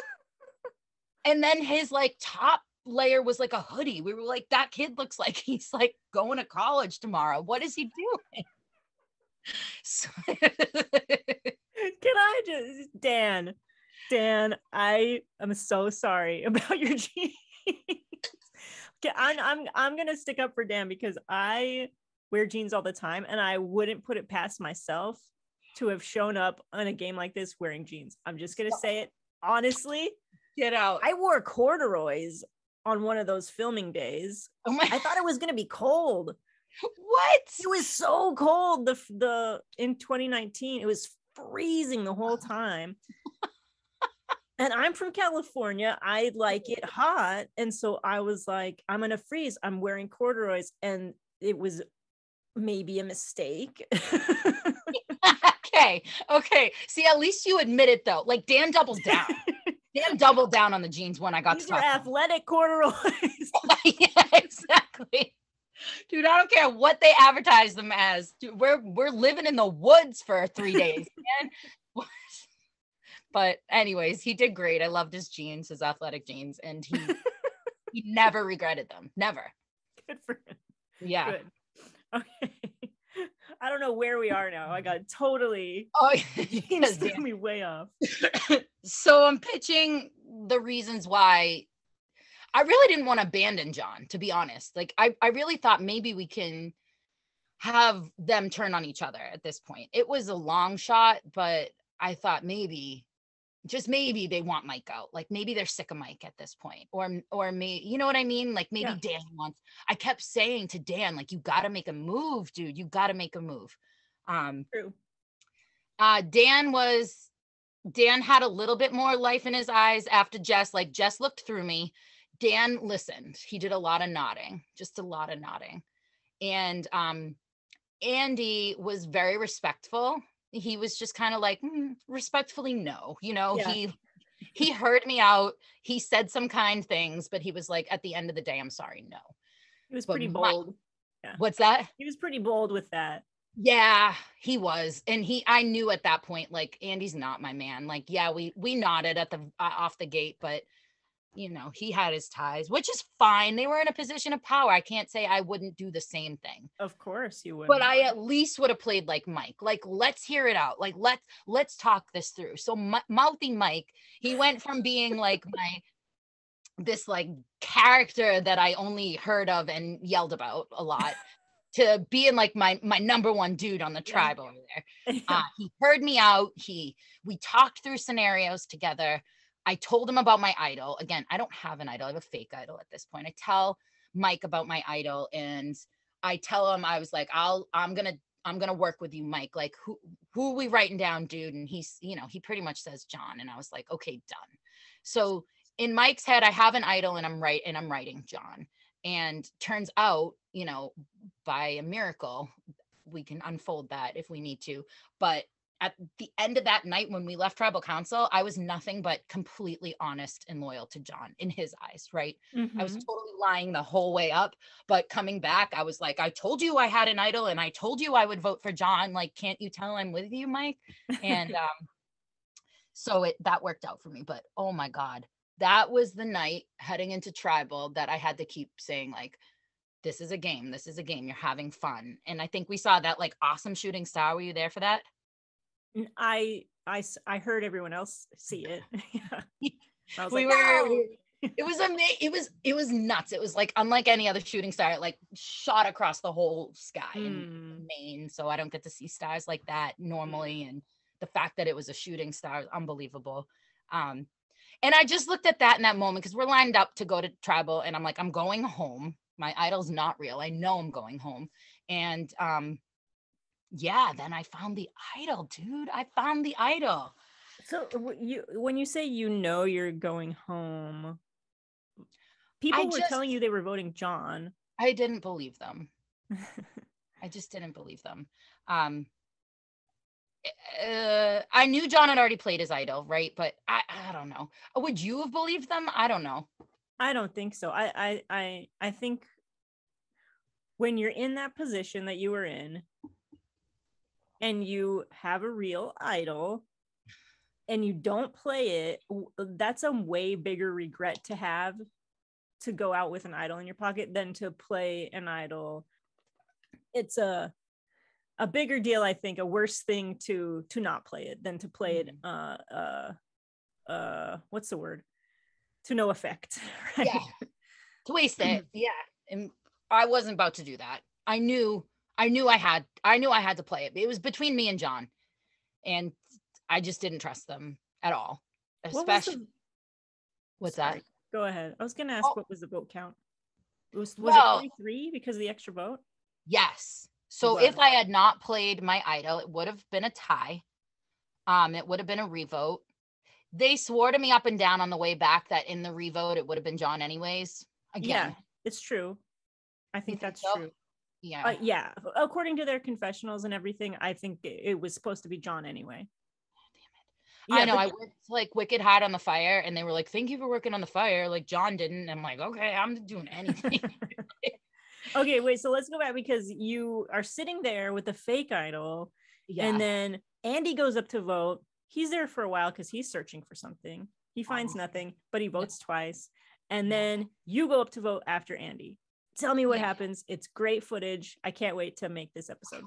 And then his like top layer was like a hoodie. We were like, that kid looks like he's like going to college tomorrow. What is he doing? So Can I just Dan, Dan, I am so sorry about your jeans. Okay, I'm I'm I'm gonna stick up for Dan, because I wear jeans all the time, and I wouldn't put it past myself to have shown up on a game like this wearing jeans. I'm just gonna say it honestly. get out. I wore corduroys on one of those filming days. Oh my I thought it was gonna be cold. What? It was so cold. The the in twenty nineteen, it was freezing the whole time. And I'm from California. I like it hot. And so I was like, I'm going to freeze. I'm wearing corduroys. And it was maybe a mistake. Okay. Okay. See, at least you admit it though. Like Dan doubled down. Dan doubled down on the jeans when I got These to are talk. athletic corduroys. Yeah, exactly. Dude, I don't care what they advertise them as. Dude, we're we're living in the woods for three days, man. But anyways, he did great. I loved his jeans, his athletic jeans, and he he never regretted them. Never. Good for him. Yeah. Good. Okay. I don't know where we are now. I got totally Oh, jeans threw me way off. So I'm pitching the reasons why I really didn't want to abandon John, to be honest. Like I, I really thought maybe we can have them turn on each other at this point. It was a long shot, but I thought maybe, just maybe they want Mike out. Like maybe they're sick of Mike at this point. Or, or me, you know what I mean? Like maybe yeah. Dan wants, I kept saying to Dan, like, you got to make a move, dude. You got to make a move. Um, True. Uh, Dan was, Dan had a little bit more life in his eyes after Jess. Like Jess looked through me. Dan listened. He did a lot of nodding, just a lot of nodding. And um, Andy was very respectful. He was just kind of like, mm, respectfully, no. You know, yeah. he he heard me out. He said some kind things, but he was like, at the end of the day, I'm sorry, no. He was but pretty bold. My, yeah. What's that? He was pretty bold with that. Yeah, he was. And he, I knew at that point, like, Andy's not my man. Like, yeah, we, we nodded at the, uh, off the gate, but you know, he had his ties, which is fine. They were in a position of power. I can't say I wouldn't do the same thing. Of course you would. But I at least would have played like Mike. Like, let's hear it out. Like, let's, let's talk this through. So M- Mouthy Mike, he went from being like my, this like character that I only heard of and yelled about a lot to being like my, my number one dude on the tribe yeah. over there. Uh, he heard me out. He, we talked through scenarios together. I told him about my idol. Again, I don't have an idol. I have a fake idol at this point. I tell Mike about my idol and I tell him, I was like, I'll, I'm going to, I'm going to work with you, Mike. Like who, who are we writing down, dude? And he's, you know, he pretty much says John. And I was like, okay, done. So in Mike's head, I have an idol and I'm right. And I'm writing John. And turns out, you know, by a miracle, we can unfold that if we need to, but at the end of that night, when we left tribal council, I was nothing but completely honest and loyal to John in his eyes, right? Mm-hmm. I was totally lying the whole way up, but coming back, I was like, I told you I had an idol and I told you I would vote for John. Like, can't you tell I'm with you, Mike? And um, so it that worked out for me. But oh my God, that was the night heading into tribal that I had to keep saying like, this is a game. This is a game. You're having fun. And I think we saw that like awesome shooting star. Were you there for that? I, I, I heard everyone else see it. Yeah. I was we like, were, no! it was amazing. It was, it was nuts. It was like, unlike any other shooting star, it like shot across the whole sky mm. in Maine. So I don't get to see stars like that normally. And the fact that it was a shooting star is unbelievable. Um, and I just looked at that in that moment because we're lined up to go to tribal and I'm like, I'm going home. My idol's not real. I know I'm going home. And, um, yeah, then I found the idol, dude. I found the idol. So you, when you say, you know, you're going home, people I were just, telling you they were voting John. I didn't believe them. I just didn't believe them. Um, uh, I knew John had already played his idol, right? But I, I don't know. Would you have believed them? I don't know. I don't think so. I, I, I, I think when you're in that position that you were in, and you have a real idol and you don't play it, that's a way bigger regret to have to go out with an idol in your pocket than to play an idol. It's a a bigger deal, I think, a worse thing to to not play it than to play it uh uh uh what's the word? To no effect. Right? Yeah. To waste it. Yeah. And I wasn't about to do that. I knew I knew I had, I knew I had to play it. It was between me and John and I just didn't trust them at all. Especially, what the... what's Sorry. that? Go ahead. I was going to ask, oh. what was the vote count? It was was well, it forty-three because of the extra vote? Yes. So if I had not played my idol, it would have been a tie. Um, it would have been a revote. they swore to me up and down on the way back that in the revote, it would have been John anyways. Again. Yeah, it's true. I think, think that's so? true. Yeah. Uh, yeah. According to their confessionals and everything, I think it was supposed to be John anyway. Yeah, I know. But- I worked like wicked hot on the fire, and they were like, "Thank you for working on the fire." Like John didn't. I'm like, okay, I'm doing anything. Okay, wait. So let's go back, because you are sitting there with a fake idol, yeah. And then Andy goes up to vote. He's there for a while because he's searching for something. He finds um, nothing, but he votes yeah. twice. And then you go up to vote after Andy. Tell me what yeah. happens. It's great footage. I can't wait to make this episode.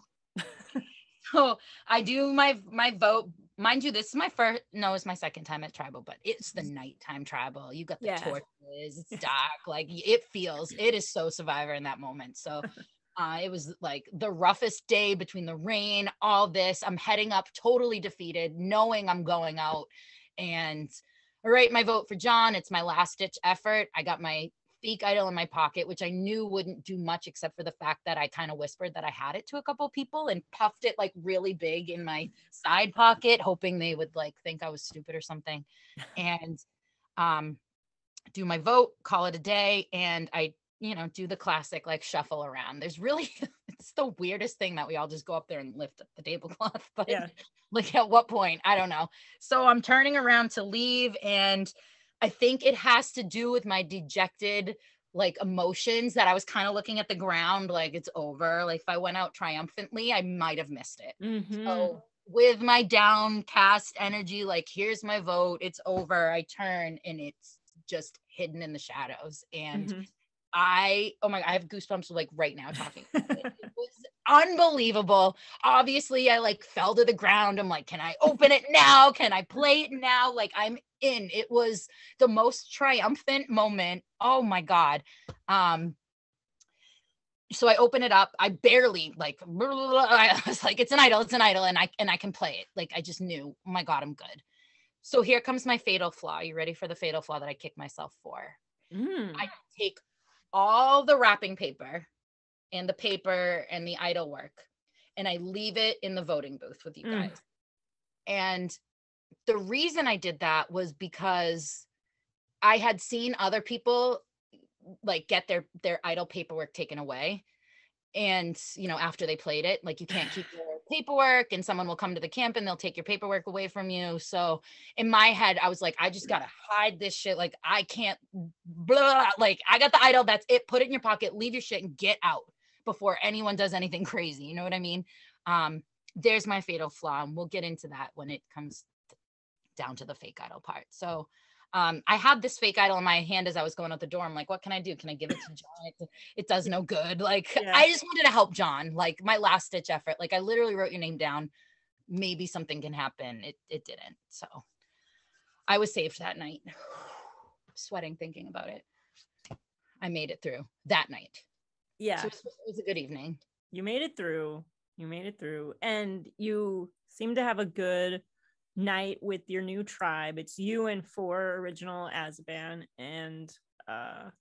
So I do my my vote. Mind you, this is my first, no, it's my second time at tribal, but it's the nighttime tribal. You got the yeah. torches, it's dark, like it feels, it is so Survivor in that moment. So uh, it was like the roughest day between the rain, all this. I'm heading up totally defeated, knowing I'm going out. And all right, my vote for John. It's my last ditch effort. I got my fake idol in my pocket, which I knew wouldn't do much except for the fact that I kind of whispered that I had it to a couple of people and puffed it like really big in my side pocket, hoping they would like think I was stupid or something. And um, do my vote, call it a day. And I, you know, do the classic like shuffle around. There's really, it's the weirdest thing that we all just go up there and lift up the tablecloth. But yeah. like at what point? I don't know. So I'm turning around to leave, and I think it has to do with my dejected like emotions that I was kind of looking at the ground like it's over. Like if I went out triumphantly, I might have missed it. Mm-hmm. So with my downcast energy, like here's my vote, it's over, I turn and it's just hidden in the shadows. And mm-hmm. I, oh my God, I have goosebumps like right now talking about it. It was unbelievable. Obviously, I like fell to the ground. I'm like, can I open it now? Can I play it now? Like I'm in. It was the most triumphant moment. Oh my God. Um, so I open it up. I barely like, I was like, it's an idol, it's an idol. And I, and I can play it. Like, I just knew, oh my God, I'm good. So here comes my fatal flaw. You ready for the fatal flaw that I kick myself for? Mm. I take all the wrapping paper and the paper and the idol work, and I leave it in the voting booth with you guys. Mm. And the reason I did that was because I had seen other people like get their, their idol paperwork taken away. And, you know, after they played it, like you can't keep your paperwork, and someone will come to the camp and they'll take your paperwork away from you. So in my head, I was like, I just got to hide this shit. Like I can't, blah, like I got the idol. That's it. Put it in your pocket, leave your shit and get out before anyone does anything crazy. You know what I mean? Um, there's my fatal flaw. And we'll get into that when it comes down to the fake idol part. So um, I had this fake idol in my hand as I was going out the door. I'm like, what can I do? Can I give it to John? It, it does no good. Like, yeah. I just wanted to help John, like my last ditch effort. Like I literally wrote your name down. Maybe something can happen. It, it didn't. So I was saved that night. Sweating thinking about it. I made it through that night. Yeah. So it was, it was a good evening. You made it through. You made it through. And you seem to have a good night with your new tribe. It's you and four original Azaban, and uh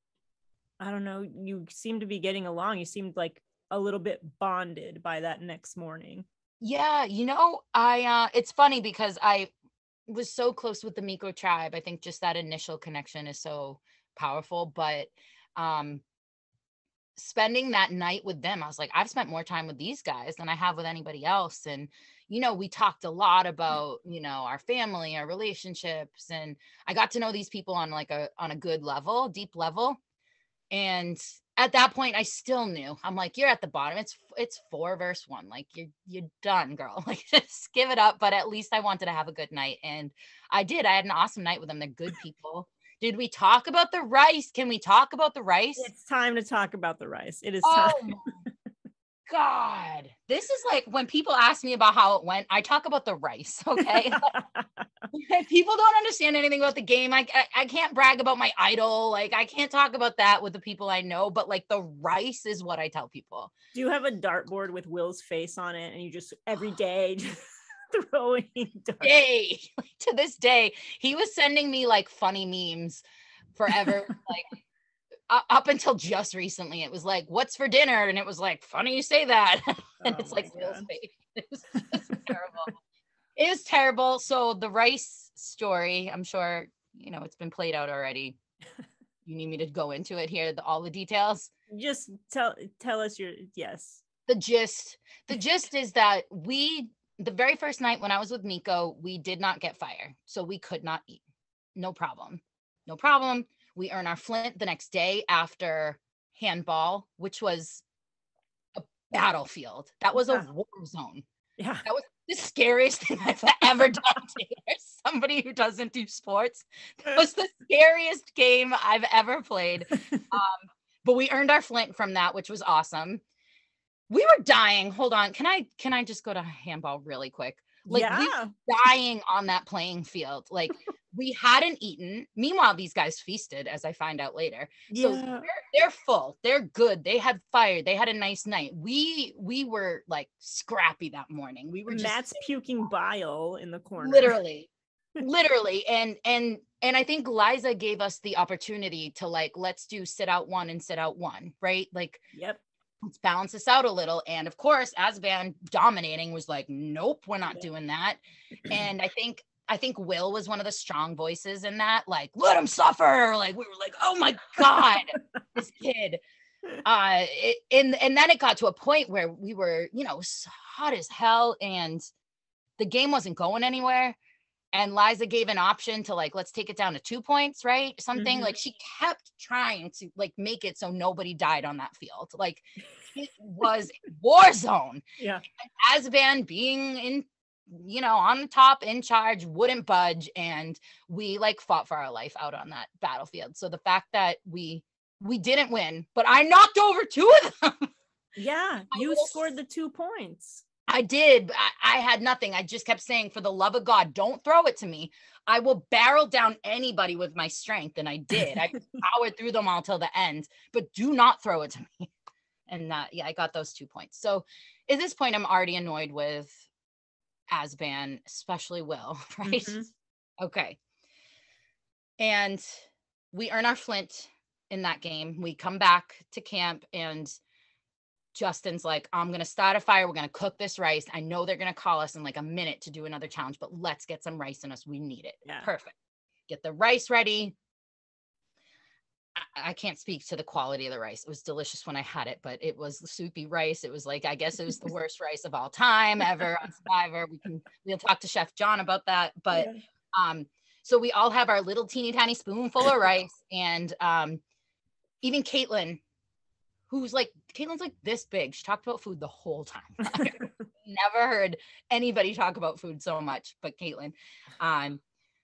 I don't know, you seem to be getting along. You seemed like a little bit bonded by that next morning. Yeah, you know, I uh it's funny because I was so close with the Miko tribe. I think just that initial connection is so powerful, but um spending that night with them, I was like, I've spent more time with these guys than I have with anybody else. And you know, we talked a lot about, you know, our family, our relationships, and I got to know these people on like a on a good level, deep level. And at that point, I still knew. I'm like, you're at the bottom. It's it's four verse one. Like you're you're done, girl. Like just give it up. But at least I wanted to have a good night, and I did. I had an awesome night with them. They're good people. Did we talk about the rice? Can we talk about the rice? It's time to talk about the rice. It is oh time. God, this is like when people ask me about how it went, I talk about the rice. Okay. Like, people don't understand anything about the game. I, I I can't brag about my idol. Like I can't talk about that with the people I know, but like the rice is what I tell people. Do you have a dartboard with Will's face on it, and you just every day just throwing darts? Day to this day, he was sending me like funny memes forever. Like Uh, up until just recently, it was like, what's for dinner? And it was like, funny you say that. And oh it's like, Will's face. It was just terrible. It was terrible. So the rice story, I'm sure, you know, it's been played out already. You need me to go into it here, the, all the details? Just tell tell us your, yes. The gist. The gist is that we, the very first night when I was with Miko, we did not get fire. So we could not eat. No problem. No problem. We earn our flint the next day after handball, which was a battlefield. That was Yeah. a war zone. Yeah. That was the scariest thing I've ever done. Taylor. Somebody who doesn't do sports. That was the scariest game I've ever played. Um, but we earned our flint from that, which was awesome. We were dying. Hold on. Can I can I just go to handball really quick? Like Yeah. we were dying on that playing field. Like we hadn't eaten. Meanwhile, these guys feasted, as I find out later. So Yeah. they're, they're full. They're good. They had fire. They had a nice night. We we were like scrappy that morning. We were just Matt's puking bile in the corner. literally, literally. And and and I think Liza gave us the opportunity to like, let's do sit out one and sit out one, right? Like, Yep. let's balance this out a little. And of course, Azban dominating was like, nope, we're not Yeah. doing that. And I think I think Will was one of the strong voices in that, like, let him suffer. Like, we were like, oh my God, this kid. Uh, it, and, and then it got to a point where we were, you know, hot as hell and the game wasn't going anywhere. And Liza gave an option to like, let's take it down to two points, right? Something Mhm. like she kept trying to like make it so nobody died on that field. Like it was war zone. Yeah. And Azban being in, you know, on the top in charge, wouldn't budge. And we like fought for our life out on that battlefield. So the fact that we, we didn't win, but I knocked over two of them. Yeah. You will- scored the two points. I did. I, I had nothing. I just kept saying, for the love of God, don't throw it to me. I will barrel down anybody with my strength. And I did. I powered through them all till the end, but do not throw it to me. And uh, yeah, I got those two points. So at this point, I'm already annoyed with Azban, especially Will, right? Mhm. Okay. And we earn our flint in that game. We come back to camp and Justin's like, I'm going to start a fire. We're going to cook this rice. I know they're going to call us in like a minute to do another challenge, but let's get some rice in us. We need it. Yeah. Perfect. Get the rice ready. I, I can't speak to the quality of the rice. It was delicious when I had it, but it was the soupy rice. It was like, I guess it was the worst rice of all time ever on Survivor. We can, we'll talk to Chef John about that. But, Yeah. um, so we all have our little teeny tiny spoonful of rice and, um, even Caitlin, who's like, Caitlin's like this big. She talked about food the whole time. I've never heard anybody talk about food so much, but Caitlin, um,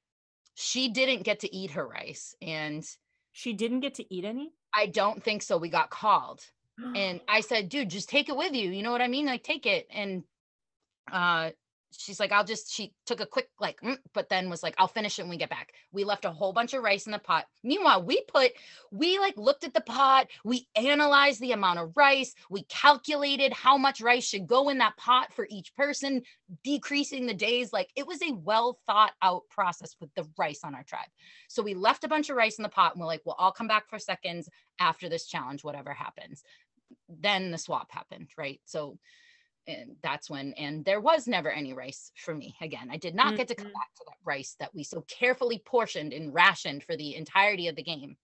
she didn't get to eat her rice. And She didn't get to eat any? I don't think so. We got called. And I said, dude, just take it with you. You know what I mean? Like, take it. And uh, she's like, I'll just, she took a quick, like, mm, but then was like, I'll finish it when we get back. We left a whole bunch of rice in the pot. Meanwhile, we put, we like looked at the pot. We analyzed the amount of rice. We calculated how much rice should go in that pot for each person, decreasing the days. Like, it was a well thought out process with the rice on our tribe. So we left a bunch of rice in the pot and we're like, well, I'll come back for seconds after this challenge, whatever happens. Then the swap happened, right? So and that's when, and there was never any rice for me again. I did not get to come Mhm. back to that rice that we so carefully portioned and rationed for the entirety of the game.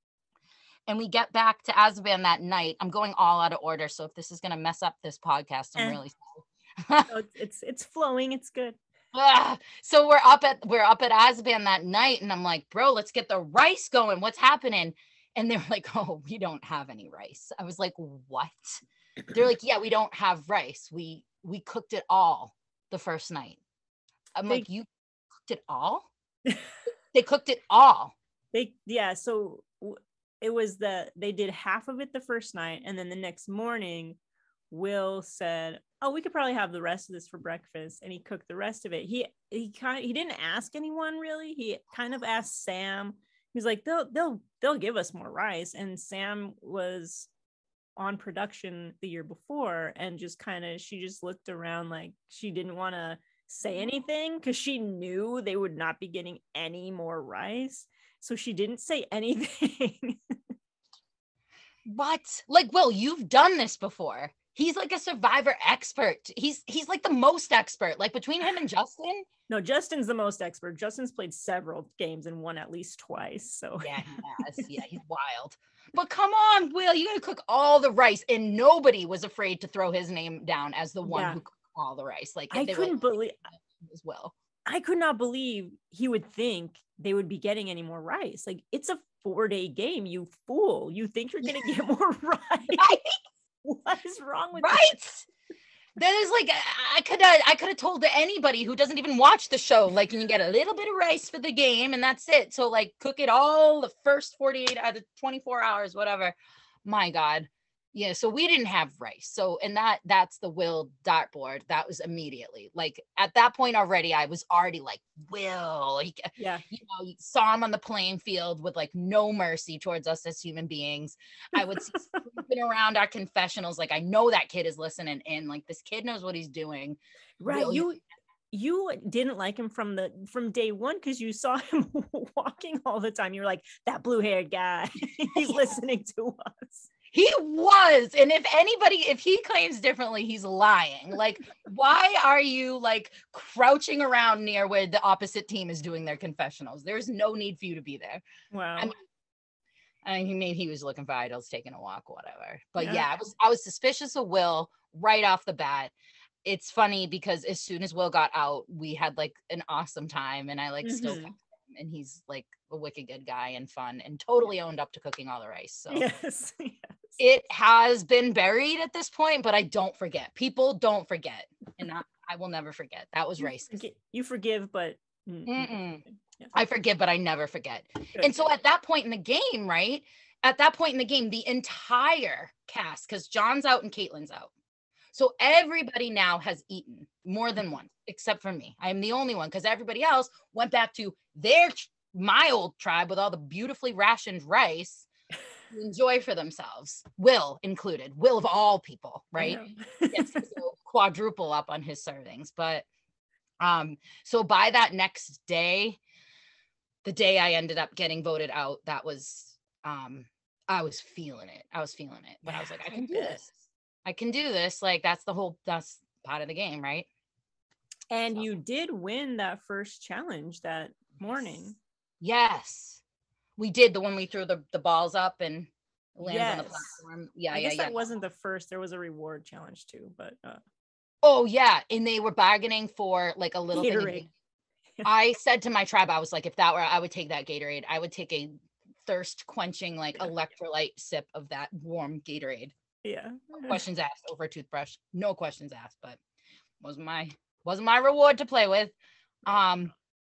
And we get back to Azban that night. I'm going all out of order, so if this is going to mess up this podcast, I'm Eh. really sorry. No, it's, it's it's flowing. It's good. Ah, so we're up at we're up at Azban that night, and I'm like, bro, let's get the rice going. What's happening? And they're like, oh, we don't have any rice. I was like, what? They're like, yeah, we don't have rice. We we cooked it all the first night. I'm They- like, you cooked it all? They cooked it all. They yeah. So w- it was the they did half of it the first night, and then the next morning, Will said, "Oh, we could probably have the rest of this for breakfast," and he cooked the rest of it. He he kind of, he didn't ask anyone really. He kind of asked Sam. He was like, "They'll they'll they'll give us more rice," and Sam was on production the year before, and just kind of she just looked around like she didn't want to say anything because she knew they would not be getting any more rice, so she didn't say anything. What? Like, Will, you've done this before. he's like a Survivor expert. He's he's like the most expert. Like between him and Justin. No, Justin's the most expert. Justin's played several games and won at least twice. So yeah, he has. Yeah, he's wild. But come on, Will, you gotta cook all the rice, and nobody was afraid to throw his name down as the one yeah. who cooked all the rice. Like I couldn't like, believe as well. I could not believe he would think they would be getting any more rice. Like it's a four-day game, you fool. You think you're gonna get more rice? Right? What is wrong with right? You? That is like I could have I could have told to anybody who doesn't even watch the show, like you can get a little bit of rice for the game and that's it. So like cook it all the first forty-eight out of twenty-four hours, whatever. My God. Yeah, so we didn't have rice. So and that that's the Will dartboard. That was immediately like at that point already, I was already like, Will, he, yeah, you know, you saw him on the playing field with like no mercy towards us as human beings. I would see sleeping around our confessionals, like I know that kid is listening in, like this kid knows what he's doing. Right. Will, you you didn't like him from the from day one because you saw him walking all the time. You're like, that blue-haired guy, he's listening to us. He was. And if anybody, if he claims differently, he's lying. Like, why are you like crouching around near where the opposite team is doing their confessionals? There's no need for you to be there. Wow. I mean, I mean, maybe he was looking for idols, taking a walk, whatever. But yeah. yeah, I was, I was suspicious of Will right off the bat. It's funny because as soon as Will got out, we had like an awesome time and I like mm-hmm. still kept him, and he's like a wicked good guy and fun and totally owned up to cooking all the rice. So yes, yes. It has been buried at this point, but I don't forget. People don't forget. And I, I will never forget. That was racist. You forgive, but yeah. I forgive, but I never forget. Good. And so at that point in the game, right? At that point in the game, the entire cast, because John's out and Caitlin's out. So everybody now has eaten more than once, except for me. I am the only one because everybody else went back to their, my old tribe with all the beautifully rationed rice to enjoy for themselves. Will included. Will of all people, right? Gets to go quadruple up on his servings. But um, so by that next day, the day I ended up getting voted out, that was, um, I was feeling it. I was feeling it. But I was like, I can do this. I can do this. Like, that's the whole, that's part of the game, right? And so. You did win that first challenge that morning. Yes. We did, the one we threw the, the balls up and landed yes. on the platform. Yeah, I yeah, guess yeah. that wasn't the first. There was a reward challenge too, but. Uh... Oh, yeah. And they were bargaining for like a little Gatorade. Thing. I said to my tribe, I was like, if that were, I would take that Gatorade. I would take a thirst quenching, like electrolyte sip of that warm Gatorade. Yeah. No questions asked over a toothbrush. No questions asked, but wasn't my wasn't my reward to play with. Um,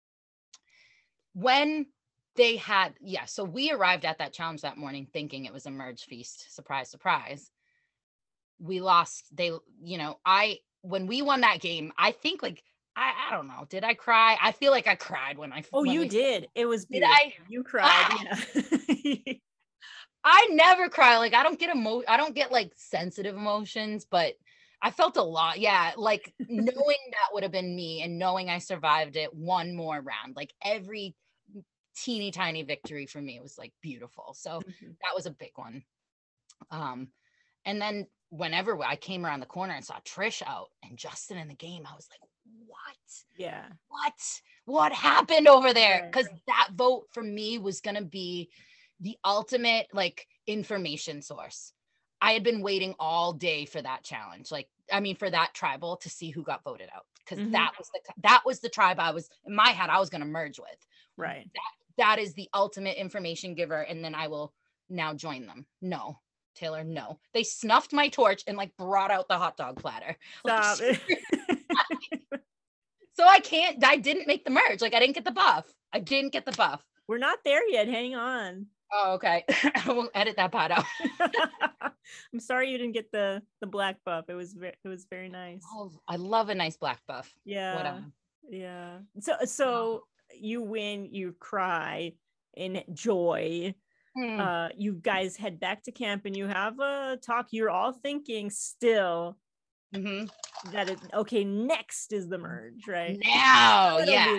when they had, yeah, so we arrived at that challenge that morning thinking it was a merge feast. Surprise, surprise. We lost. They, you know, I when we won that game, I think like I, I don't know. Did I cry? I feel like I cried when I. Oh, when you we, did. It was beautiful. Did I? You cried. Ah! Yeah. I never cry. Like I don't get emo. I don't get like sensitive emotions, but I felt a lot. Yeah, like knowing that would have been me, and knowing I survived it one more round. Like every teeny tiny victory for me was like beautiful. So mm-hmm. that was a big one. Um, and then whenever I came around the corner and saw Trish out and Justin in the game, I was like, what? Yeah. What? What happened over there? Because that vote for me was gonna be the ultimate like information source. I had been waiting all day for that challenge. Like, I mean, for that tribal to see who got voted out. Because mm-hmm. that was the that was the tribe I was in my head I was gonna merge with. Right. That, that is the ultimate information giver, and then I will now join them. No, Taylor, no. They snuffed my torch and like brought out the hot dog platter. Stop like, it. So I can't, I didn't make the merge. Like I didn't get the buff. I didn't get the buff. We're not there yet. Hang on. Oh, okay. I won't edit that part out. I'm sorry you didn't get the the black buff. It was very it was very nice. Oh, I love a nice black buff. Yeah. Whatever. Yeah. So so you win, you cry in joy. Hmm. Uh, you guys head back to camp and you have a talk. You're all thinking still mm-hmm. that it, okay, next is the merge, right? Now, yeah.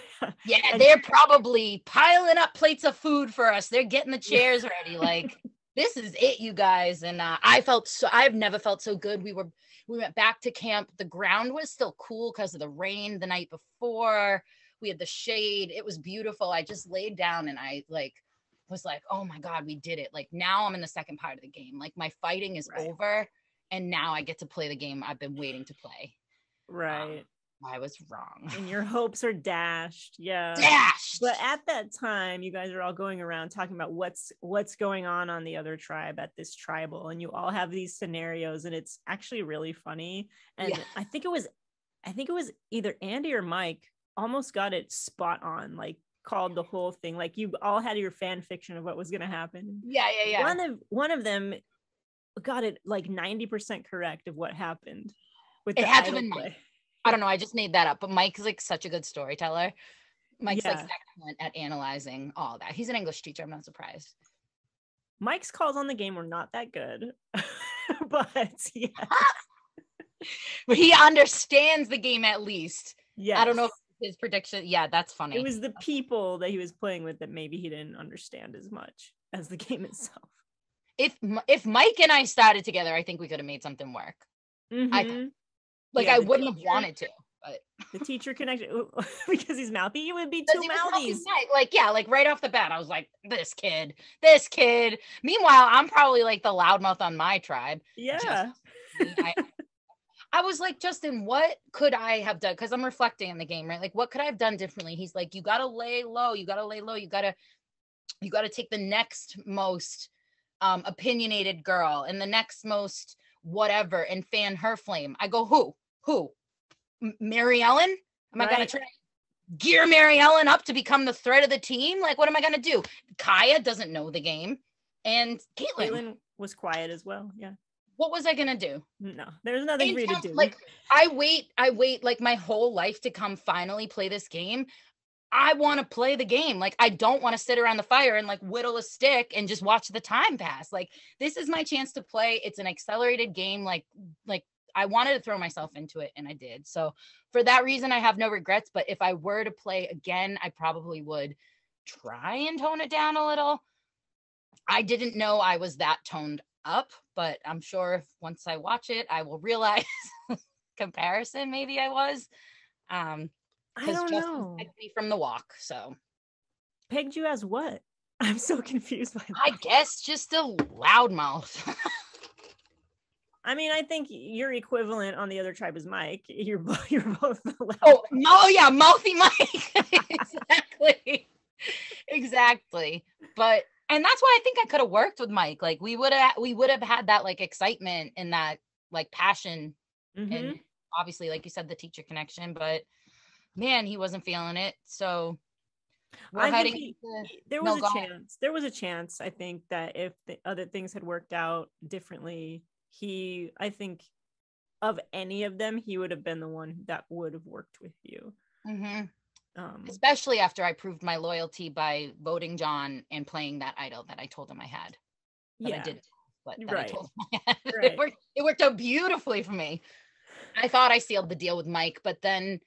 Yeah, they're probably piling up plates of food for us. They're getting the chairs ready. Like, this is it, you guys. And uh, I felt so, I've never felt so good. We were, we went back to camp. The ground was still cool because of the rain the night before. We had the shade. It was beautiful. I just laid down and I like, was like, oh my God, we did it. Like now I'm in the second part of the game. Like my fighting is right. over. And now I get to play the game I've been waiting to play. Right. Um, I was wrong. And your hopes are dashed. Yeah. Dashed. But at that time, you guys are all going around talking about what's what's going on on the other tribe at this tribal. And you all have these scenarios and it's actually really funny. And yeah. I think it was, I think it was either Andy or Mike almost got it spot on, like called the whole thing. Like you all had your fan fiction of what was going to happen. Yeah, yeah, yeah. One of, one of them got it like ninety percent correct of what happened with it the had to idol be play. Mike. I don't know. I just made that up, but Mike's like such a good storyteller. Mike's yeah. like excellent at analyzing all that. He's an English teacher. I'm not surprised. Mike's calls on the game were not that good, but yeah. But he understands the game at least. Yeah. I don't know if his prediction. Yeah, that's funny. It was the people that he was playing with that maybe he didn't understand as much as the game itself. If if Mike and I started together, I think we could have made something work. Mm-hmm. I like yeah, I wouldn't teacher, have wanted to, but the teacher connection because he's mouthy, it would be two mouthies. Like yeah, like right off the bat, I was like, this kid, this kid. Meanwhile, I'm probably like the loudmouth on my tribe. Yeah. Just, I, I was like, Justin, what could I have done? Because I'm reflecting on the game, right? Like, what could I have done differently? He's like, you gotta lay low, you gotta lay low, you gotta, you gotta take the next most um opinionated girl and the next most whatever and fan her flame. I go, who? Who? M- Mary Ellen? Am right. I gonna try to gear Mary Ellen up to become the threat of the team? Like, what am I gonna do? Kaya doesn't know the game. And Caitlin. Caitlin was quiet as well. Yeah. What was I gonna do? No, there's nothing for you to do. Like, I wait, I wait like my whole life to come finally play this game. I want to play the game. Like, I don't want to sit around the fire and like whittle a stick and just watch the time pass. Like, this is my chance to play. It's an accelerated game. Like, like I wanted to throw myself into it and I did. So for that reason, I have no regrets. But if I were to play again, I probably would try and tone it down a little. I didn't know I was that toned up, but I'm sure if once I watch it, I will realize comparison. Maybe I was. Um, I don't know. Pegged me from the walk, so pegged you as what? I'm so confused by that. I guess just a loudmouth. I mean, I think your equivalent on the other tribe is Mike. You're both you're both the loud. Oh, oh yeah, mouthy Mike. Exactly, exactly. But and that's why I think I could have worked with Mike. Like we would have we would have had that like excitement and that like passion, mm-hmm. and obviously, like you said, the teacher connection, but. Man, he wasn't feeling it. So we're I heading he, to, there was no, a chance. There was a chance, I think, that if the other things had worked out differently, he, I think, of any of them, he would have been the one that would have worked with you. Mm-hmm. Um, Especially after I proved my loyalty by voting John and playing that idol that I told him I had. That yeah. I did. But that right. I told him I had. Right. It worked, it worked out beautifully for me. I thought I sealed the deal with Mike, but then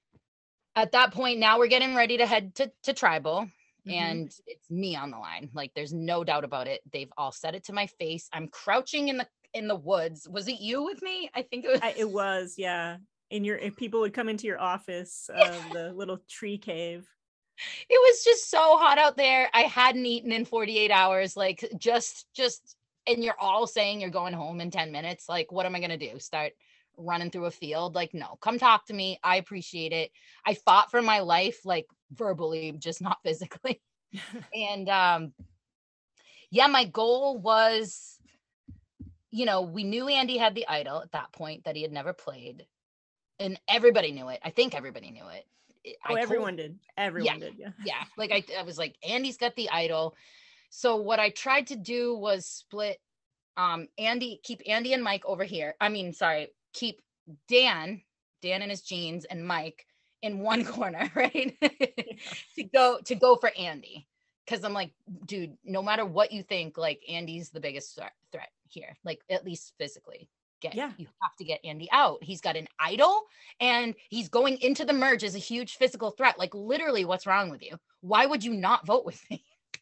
at that point, now we're getting ready to head to, to tribal, mm-hmm. and it's me on the line. Like, there's no doubt about it. They've all said it to my face. I'm crouching in the in the woods. Was it you with me? I think it was. I, it was, yeah. In your, if people would come into your office, uh, the little tree cave. It was just so hot out there. I hadn't eaten in forty-eight hours. Like, just, just, and you're all saying you're going home in ten minutes. Like, what am I gonna do? Start running through a field? Like, no, come talk to me. I appreciate it. I fought for my life, like verbally, just not physically. And um yeah, my goal was, you know, we knew Andy had the idol at that point that he had never played, and everybody knew it. I think everybody knew it. Oh, I everyone told, did. Everyone yeah, did. Yeah. Yeah. Like I, I was like, Andy's got the idol. So what I tried to do was split um Andy, keep Andy and Mike over here. I mean, sorry, keep Dan, Dan in his jeans, and Mike in one corner, right? to go to go for Andy. Cause I'm like, dude, no matter what you think, like Andy's the biggest threat, threat here, like at least physically. Get yeah. You have to get Andy out. He's got an idol and he's going into the merge as a huge physical threat. Like, literally, what's wrong with you? Why would you not vote with me?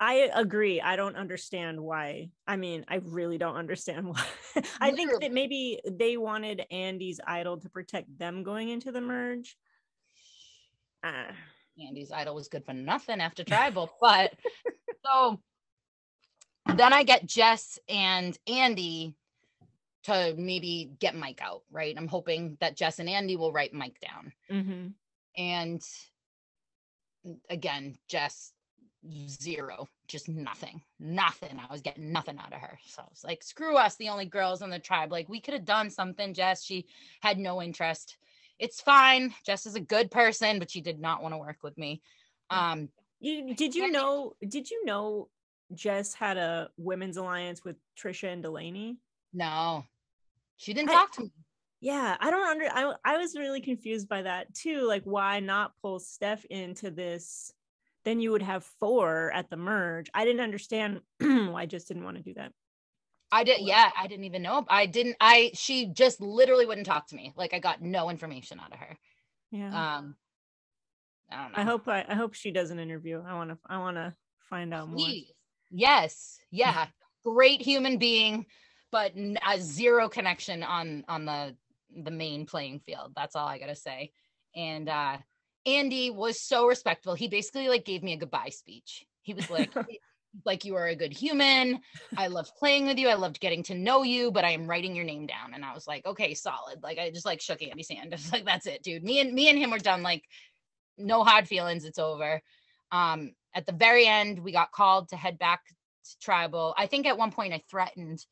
I agree. I don't understand why. I mean, I really don't understand why. I think Literally. that maybe they wanted Andy's idol to protect them going into the merge. Uh. Andy's idol was good for nothing after tribal, but so then I get Jess and Andy to maybe get Mike out, right? I'm hoping that Jess and Andy will write Mike down. Mm-hmm. And again, Jess, zero, just nothing, nothing. I was getting nothing out of her. So I was like, screw us, the only girls in the tribe. Like, we could have done something, Jess. She had no interest. It's fine. Jess is a good person, but she did not want to work with me. Um, you, did you know, did you know Jess had a women's alliance with Trisha and Delaney? No, she didn't I, talk to me. Yeah, I don't under, I, I was really confused by that too. Like, why not pull Steph into this? Then you would have four at the merge. I didn't understand why I just didn't want to do that. I did. Yeah. I didn't even know. I didn't, I, she just literally wouldn't talk to me. Like, I got no information out of her. Yeah. Um, I don't know. I hope, I, I hope she does an interview. I want to, I want to find out Please. more. Yes. Yeah. Great human being, but a zero connection on, on the, the main playing field. That's all I got to say. And, uh, Andy was so respectful. He basically like gave me a goodbye speech. He was like, like, you are a good human. I loved playing with you. I loved getting to know you, but I am writing your name down. And I was like, okay, solid. Like, I just like shook Andy's hand. I was like, that's it, dude. Me and me and him were done. Like, no hard feelings. It's over. Um, at the very end, we got called to head back to tribal. I think at one point I threatened,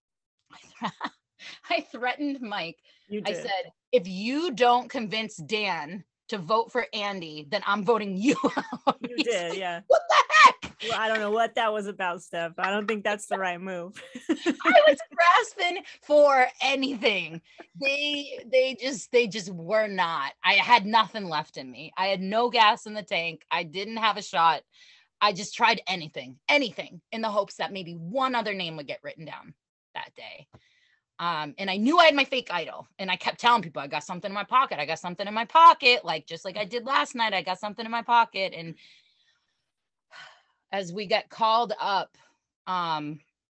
I threatened Mike. I said, if you don't convince Dan to vote for Andy, then I'm voting you out. You did, like, yeah. What the heck? Well, I don't know what that was about, Steph. I don't think that's the right move. I was grasping for anything. They they just they just were not. I had nothing left in me. I had no gas in the tank. I didn't have a shot. I just tried anything, anything in the hopes that maybe one other name would get written down that day. Um, and I knew I had my fake idol, and I kept telling people I got something in my pocket. I got something in my pocket, like just like I did last night. I got something in my pocket. And as we get called up, um,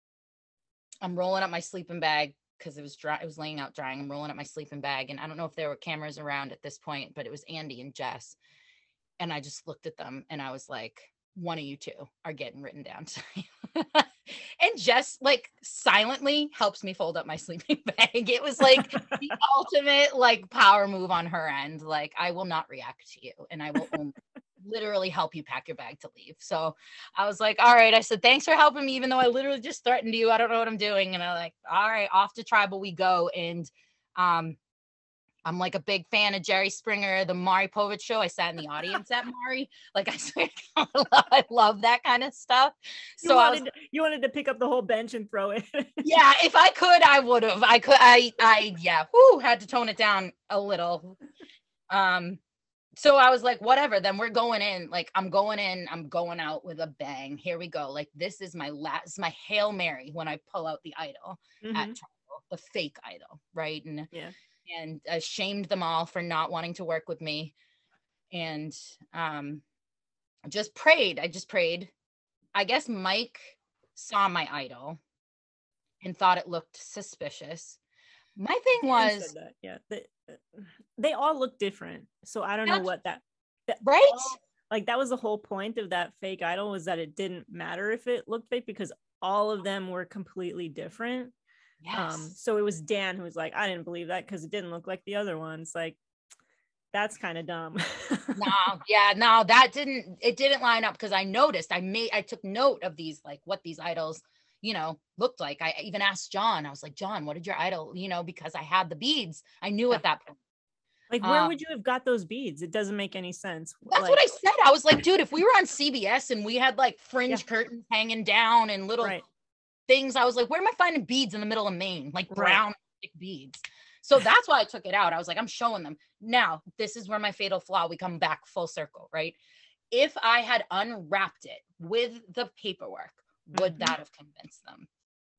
I'm rolling up my sleeping bag because it was dry. It was laying out drying. I'm rolling up my sleeping bag, and I don't know if there were cameras around at this point, but it was Andy and Jess. And I just looked at them, and I was like, one of you two are getting written down. And Jess like silently helps me fold up my sleeping bag. It was like the ultimate like power move on her end. Like, I will not react to you, and I will only literally help you pack your bag to leave. So I was like, all right. I said, thanks for helping me, even though I literally just threatened you. I don't know what I'm doing. And I'm like, all right, off to tribal we go. And um I'm like a big fan of Jerry Springer, the Maury Povich show. I sat in the audience at Maury. Like, I swear, I love that kind of stuff. You So wanted, I was, you wanted to pick up the whole bench and throw it. yeah, if I could, I would have. I could. I. I. Yeah. Whoo, had to tone it down a little. Um. So I was like, whatever. Then we're going in. Like, I'm going in. I'm going out with a bang. Here we go. Like, this is my last, my Hail Mary when I pull out the idol mm-hmm. at tribal, the fake idol, right? And yeah. and I shamed them all for not wanting to work with me, and um, just prayed. I just prayed. I guess Mike saw my idol and thought it looked suspicious. My thing was, that. yeah, they, they all look different. So I don't know what that, that right? All, like, that was the whole point of that fake idol, was that it didn't matter if it looked fake because all of them were completely different. Yes. Um, so it was Dan who was like, I didn't believe that because it didn't look like the other ones. Like, that's kind of dumb. no, yeah, no, that didn't, it didn't line up because I noticed, I made, I took note of these, like what these idols, you know, looked like. I even asked John, I was like, John, what did your idol, you know, because I had the beads. I knew yeah. at that point. Like, where um, would you have got those beads? It doesn't make any sense. That's like, what I said. I was like, dude, if we were on C B S and we had like fringe yeah. curtains hanging down and little right. things, I was like, where am I finding beads in the middle of Maine? Like brown right. beads. So that's why I took it out. I was like, I'm showing them. Now, this is where my fatal flaw, we come back full circle, right? If I had unwrapped it with the paperwork, would mm-hmm. that have convinced them?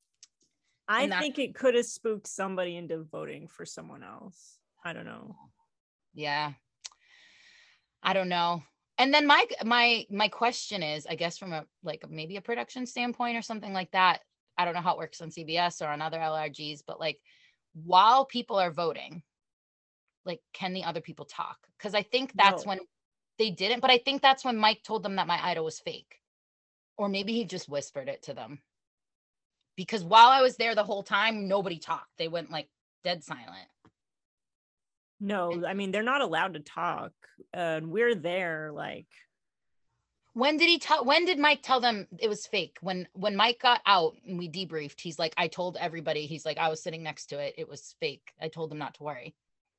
I think it could have spooked somebody into voting for someone else. I don't know. Yeah. I don't know. And then my my my question is, I guess from a like maybe a production standpoint or something like that. I don't know how it works on C B S or on other L R Gs, but like while people are voting, like can the other people talk? Because I think that's No. when they didn't, but I think that's when Mike told them that my idol was fake. Or maybe he just whispered it to them. Because while I was there the whole time, nobody talked. They went like dead silent. No, I mean, they're not allowed to talk. Uh, we're there, like. When did he tell, when did Mike tell them it was fake? When, when Mike got out and we debriefed, he's like, I told everybody, he's like, I was sitting next to it. It was fake. I told them not to worry.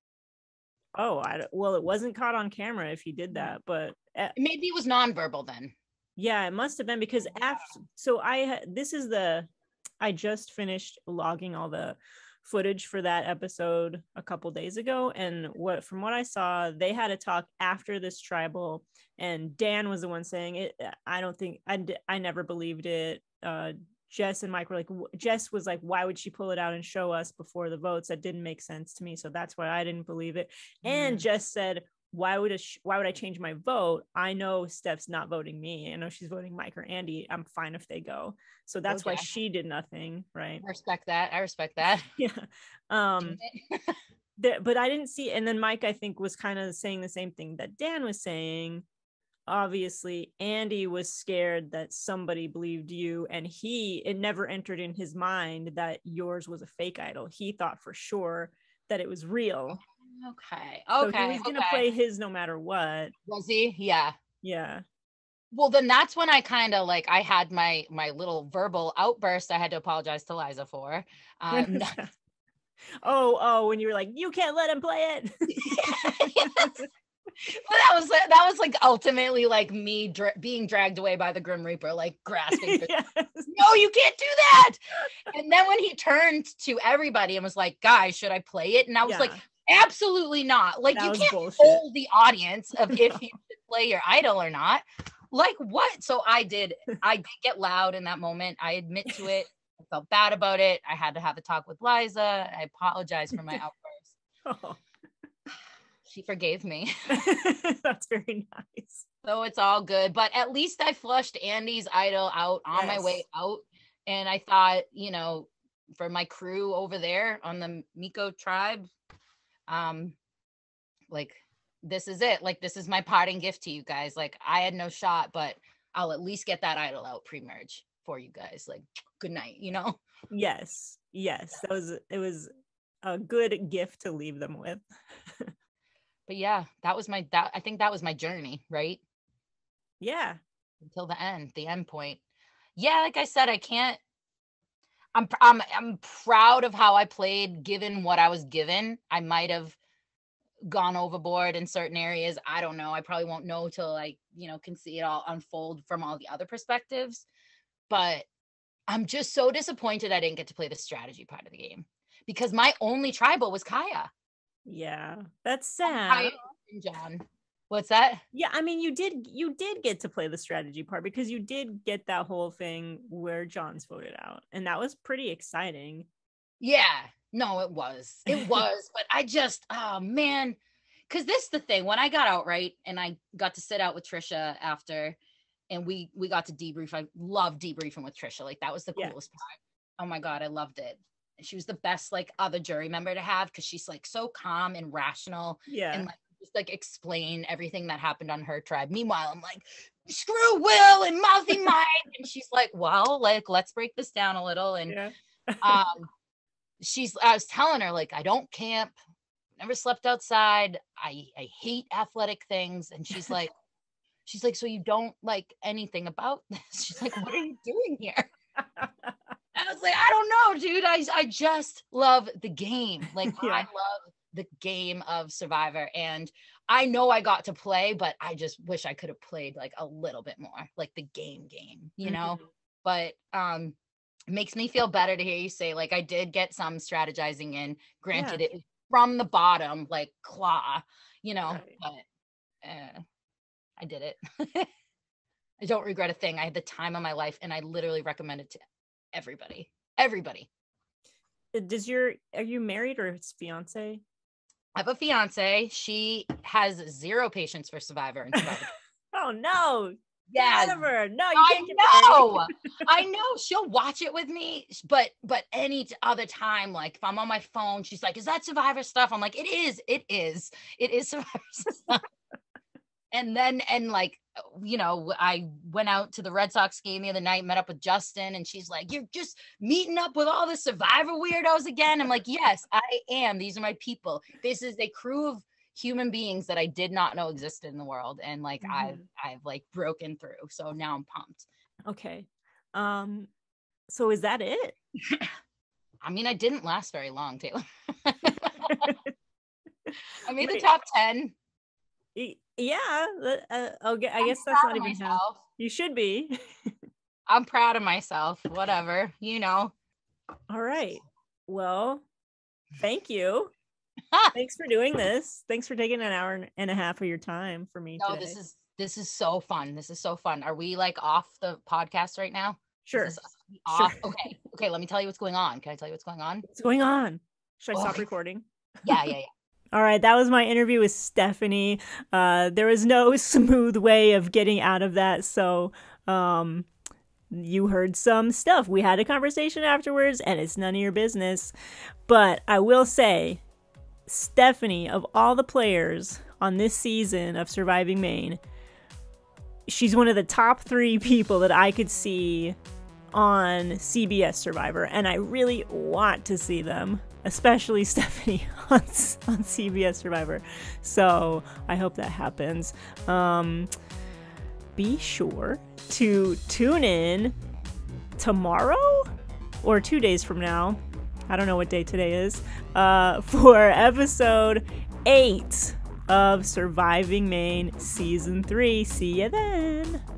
Oh, I, well, it wasn't caught on camera if he did that, but. Uh, Maybe it was nonverbal then. Yeah, it must have been because after, so I, this is the, I just finished logging all the footage for that episode a couple days ago, and what from what I saw, they had a talk after this tribal, and Dan was the one saying it. I don't think I I never believed it. Uh, Jess and Mike were like, Jess was like, why would she pull it out and show us before the votes? That didn't make sense to me, so that's why I didn't believe it. And Mm. Jess said, why would a sh- why would I change my vote? I know Steph's not voting me. I know she's voting Mike or Andy. I'm fine if they go. So that's Okay. why she did nothing, right? I respect that. I respect that. Yeah. Um the, but I didn't see, and then Mike I think was kind of saying the same thing that Dan was saying. Obviously Andy was scared that somebody believed you, and he it never entered in his mind that yours was a fake idol. He thought for sure that it was real. Okay. So Okay. he was gonna okay. play his no matter what. Was he? Yeah. Yeah. Well, then that's when I kind of like I had my my little verbal outburst. I had to apologize to Liza for. Um, oh, oh, when you were like, you can't let him play it. yes. But that was that was like ultimately like me dra- being dragged away by the Grim Reaper, like grasping for, yes. No, you can't do that. And then when he turned to everybody and was like, guys, should I play it? And I was yeah. like, absolutely not. Like, that you can't bullshit. Hold the audience of if you should play your idol or not. Like, what? So I did, I did get loud in that moment. I admit to it. I felt bad about it. I had to have a talk with Liza. I apologized for my outburst. Oh. She forgave me. That's very nice. So it's all good. But at least I flushed Andy's idol out on yes. my way out. And I thought, you know, for my crew over there on the Miko tribe, um, like, this is it. Like, this is my parting gift to you guys. Like, I had no shot, but I'll at least get that idol out pre-merge for you guys. Like, good night, you know? Yes. Yes. That was, it was a good gift to leave them with. But yeah, that was my, that, I think that was my journey, right? Yeah. Until the end, the end point. Yeah, like I said, I can't, I'm, I'm, I'm proud of how I played given what I was given. I might have gone overboard in certain areas. I don't know. I probably won't know till I, you know, can see it all unfold from all the other perspectives. But I'm just so disappointed I didn't get to play the strategy part of the game because my only tribal was Kaya. Yeah, that's sad. John, what's that? Yeah, I mean, you did you did get to play the strategy part because you did get that whole thing where John's voted out, and that was pretty exciting. Yeah, no, it was, it was, but I just, oh man, because this is the thing. When I got out, right, and I got to sit out with Trisha after, and we we got to debrief. I love debriefing with Trisha. Like that was the coolest yeah. part. Oh my god, I loved it. She was the best like other jury member to have because she's like so calm and rational. Yeah. And like just like explain everything that happened on her tribe. Meanwhile, I'm like, screw Will and mouthy Mike. And she's like, well, like, let's break this down a little. And yeah. um she's I was telling her, like, I don't camp, never slept outside. I, I hate athletic things. And she's like, she's like, so you don't like anything about this? She's like, what are you doing here? I was like, I don't know, dude. I, I just love the game. Like, yeah. I love the game of Survivor. And I know I got to play, but I just wish I could have played like a little bit more, like the game game, you know? Mm-hmm. But um, it makes me feel better to hear you say, like, I did get some strategizing in. Granted, yeah. it was from the bottom, like claw, you know, right. but uh, I did it. I don't regret a thing. I had the time of my life, and I literally recommend it to everybody everybody Does your are you married or his fiance? I have a fiance. She has zero patience for Survivor and Survivor. Oh no. Yeah. Get out of her. No, you I can't get know. married. I know. She'll watch it with me, but but any t- other time, like if I'm on my phone, she's like, "Is that Survivor stuff?" I'm like, "It is. It is. It is Survivor stuff." And then and like you know, I went out to the Red Sox game the other night, met up with Justin, and she's like, "You're just meeting up with all the Survivor weirdos again." I'm like, "Yes, I am. These are my people. This is a crew of human beings that I did not know existed in the world, and like mm-hmm. I've I've like broken through. So now I'm pumped." Okay. Um. So is that it? I mean, I didn't last very long, Taylor. I made Wait. the top ten. Yeah. Uh, okay. I I'm guess that's not even how you should be. I'm proud of myself. Whatever, you know. All right. Well, thank you. Thanks for doing this. Thanks for taking an hour and a half of your time for me. No, today. this is this is so fun. This is so fun. Are we like off the podcast right now? Sure. Off? Sure. Okay. Okay. Let me tell you what's going on. Can I tell you what's going on? What's going on? Should I oh. stop recording? Yeah, yeah, yeah. All right, that was my interview with Stephanie. Uh, there was no smooth way of getting out of that, so um, you heard some stuff. We had a conversation afterwards, and it's none of your business. But I will say, Stephanie, of all the players on this season of Surviving Maine, she's one of the top three people that I could see on C B S Survivor, and I really want to see them. Especially Stephanie on, on C B S Survivor. So I hope that happens. Um, be sure to tune in tomorrow or two days from now. I don't know what day today is. Uh, for episode eight of Surviving Maine Season three. See you then.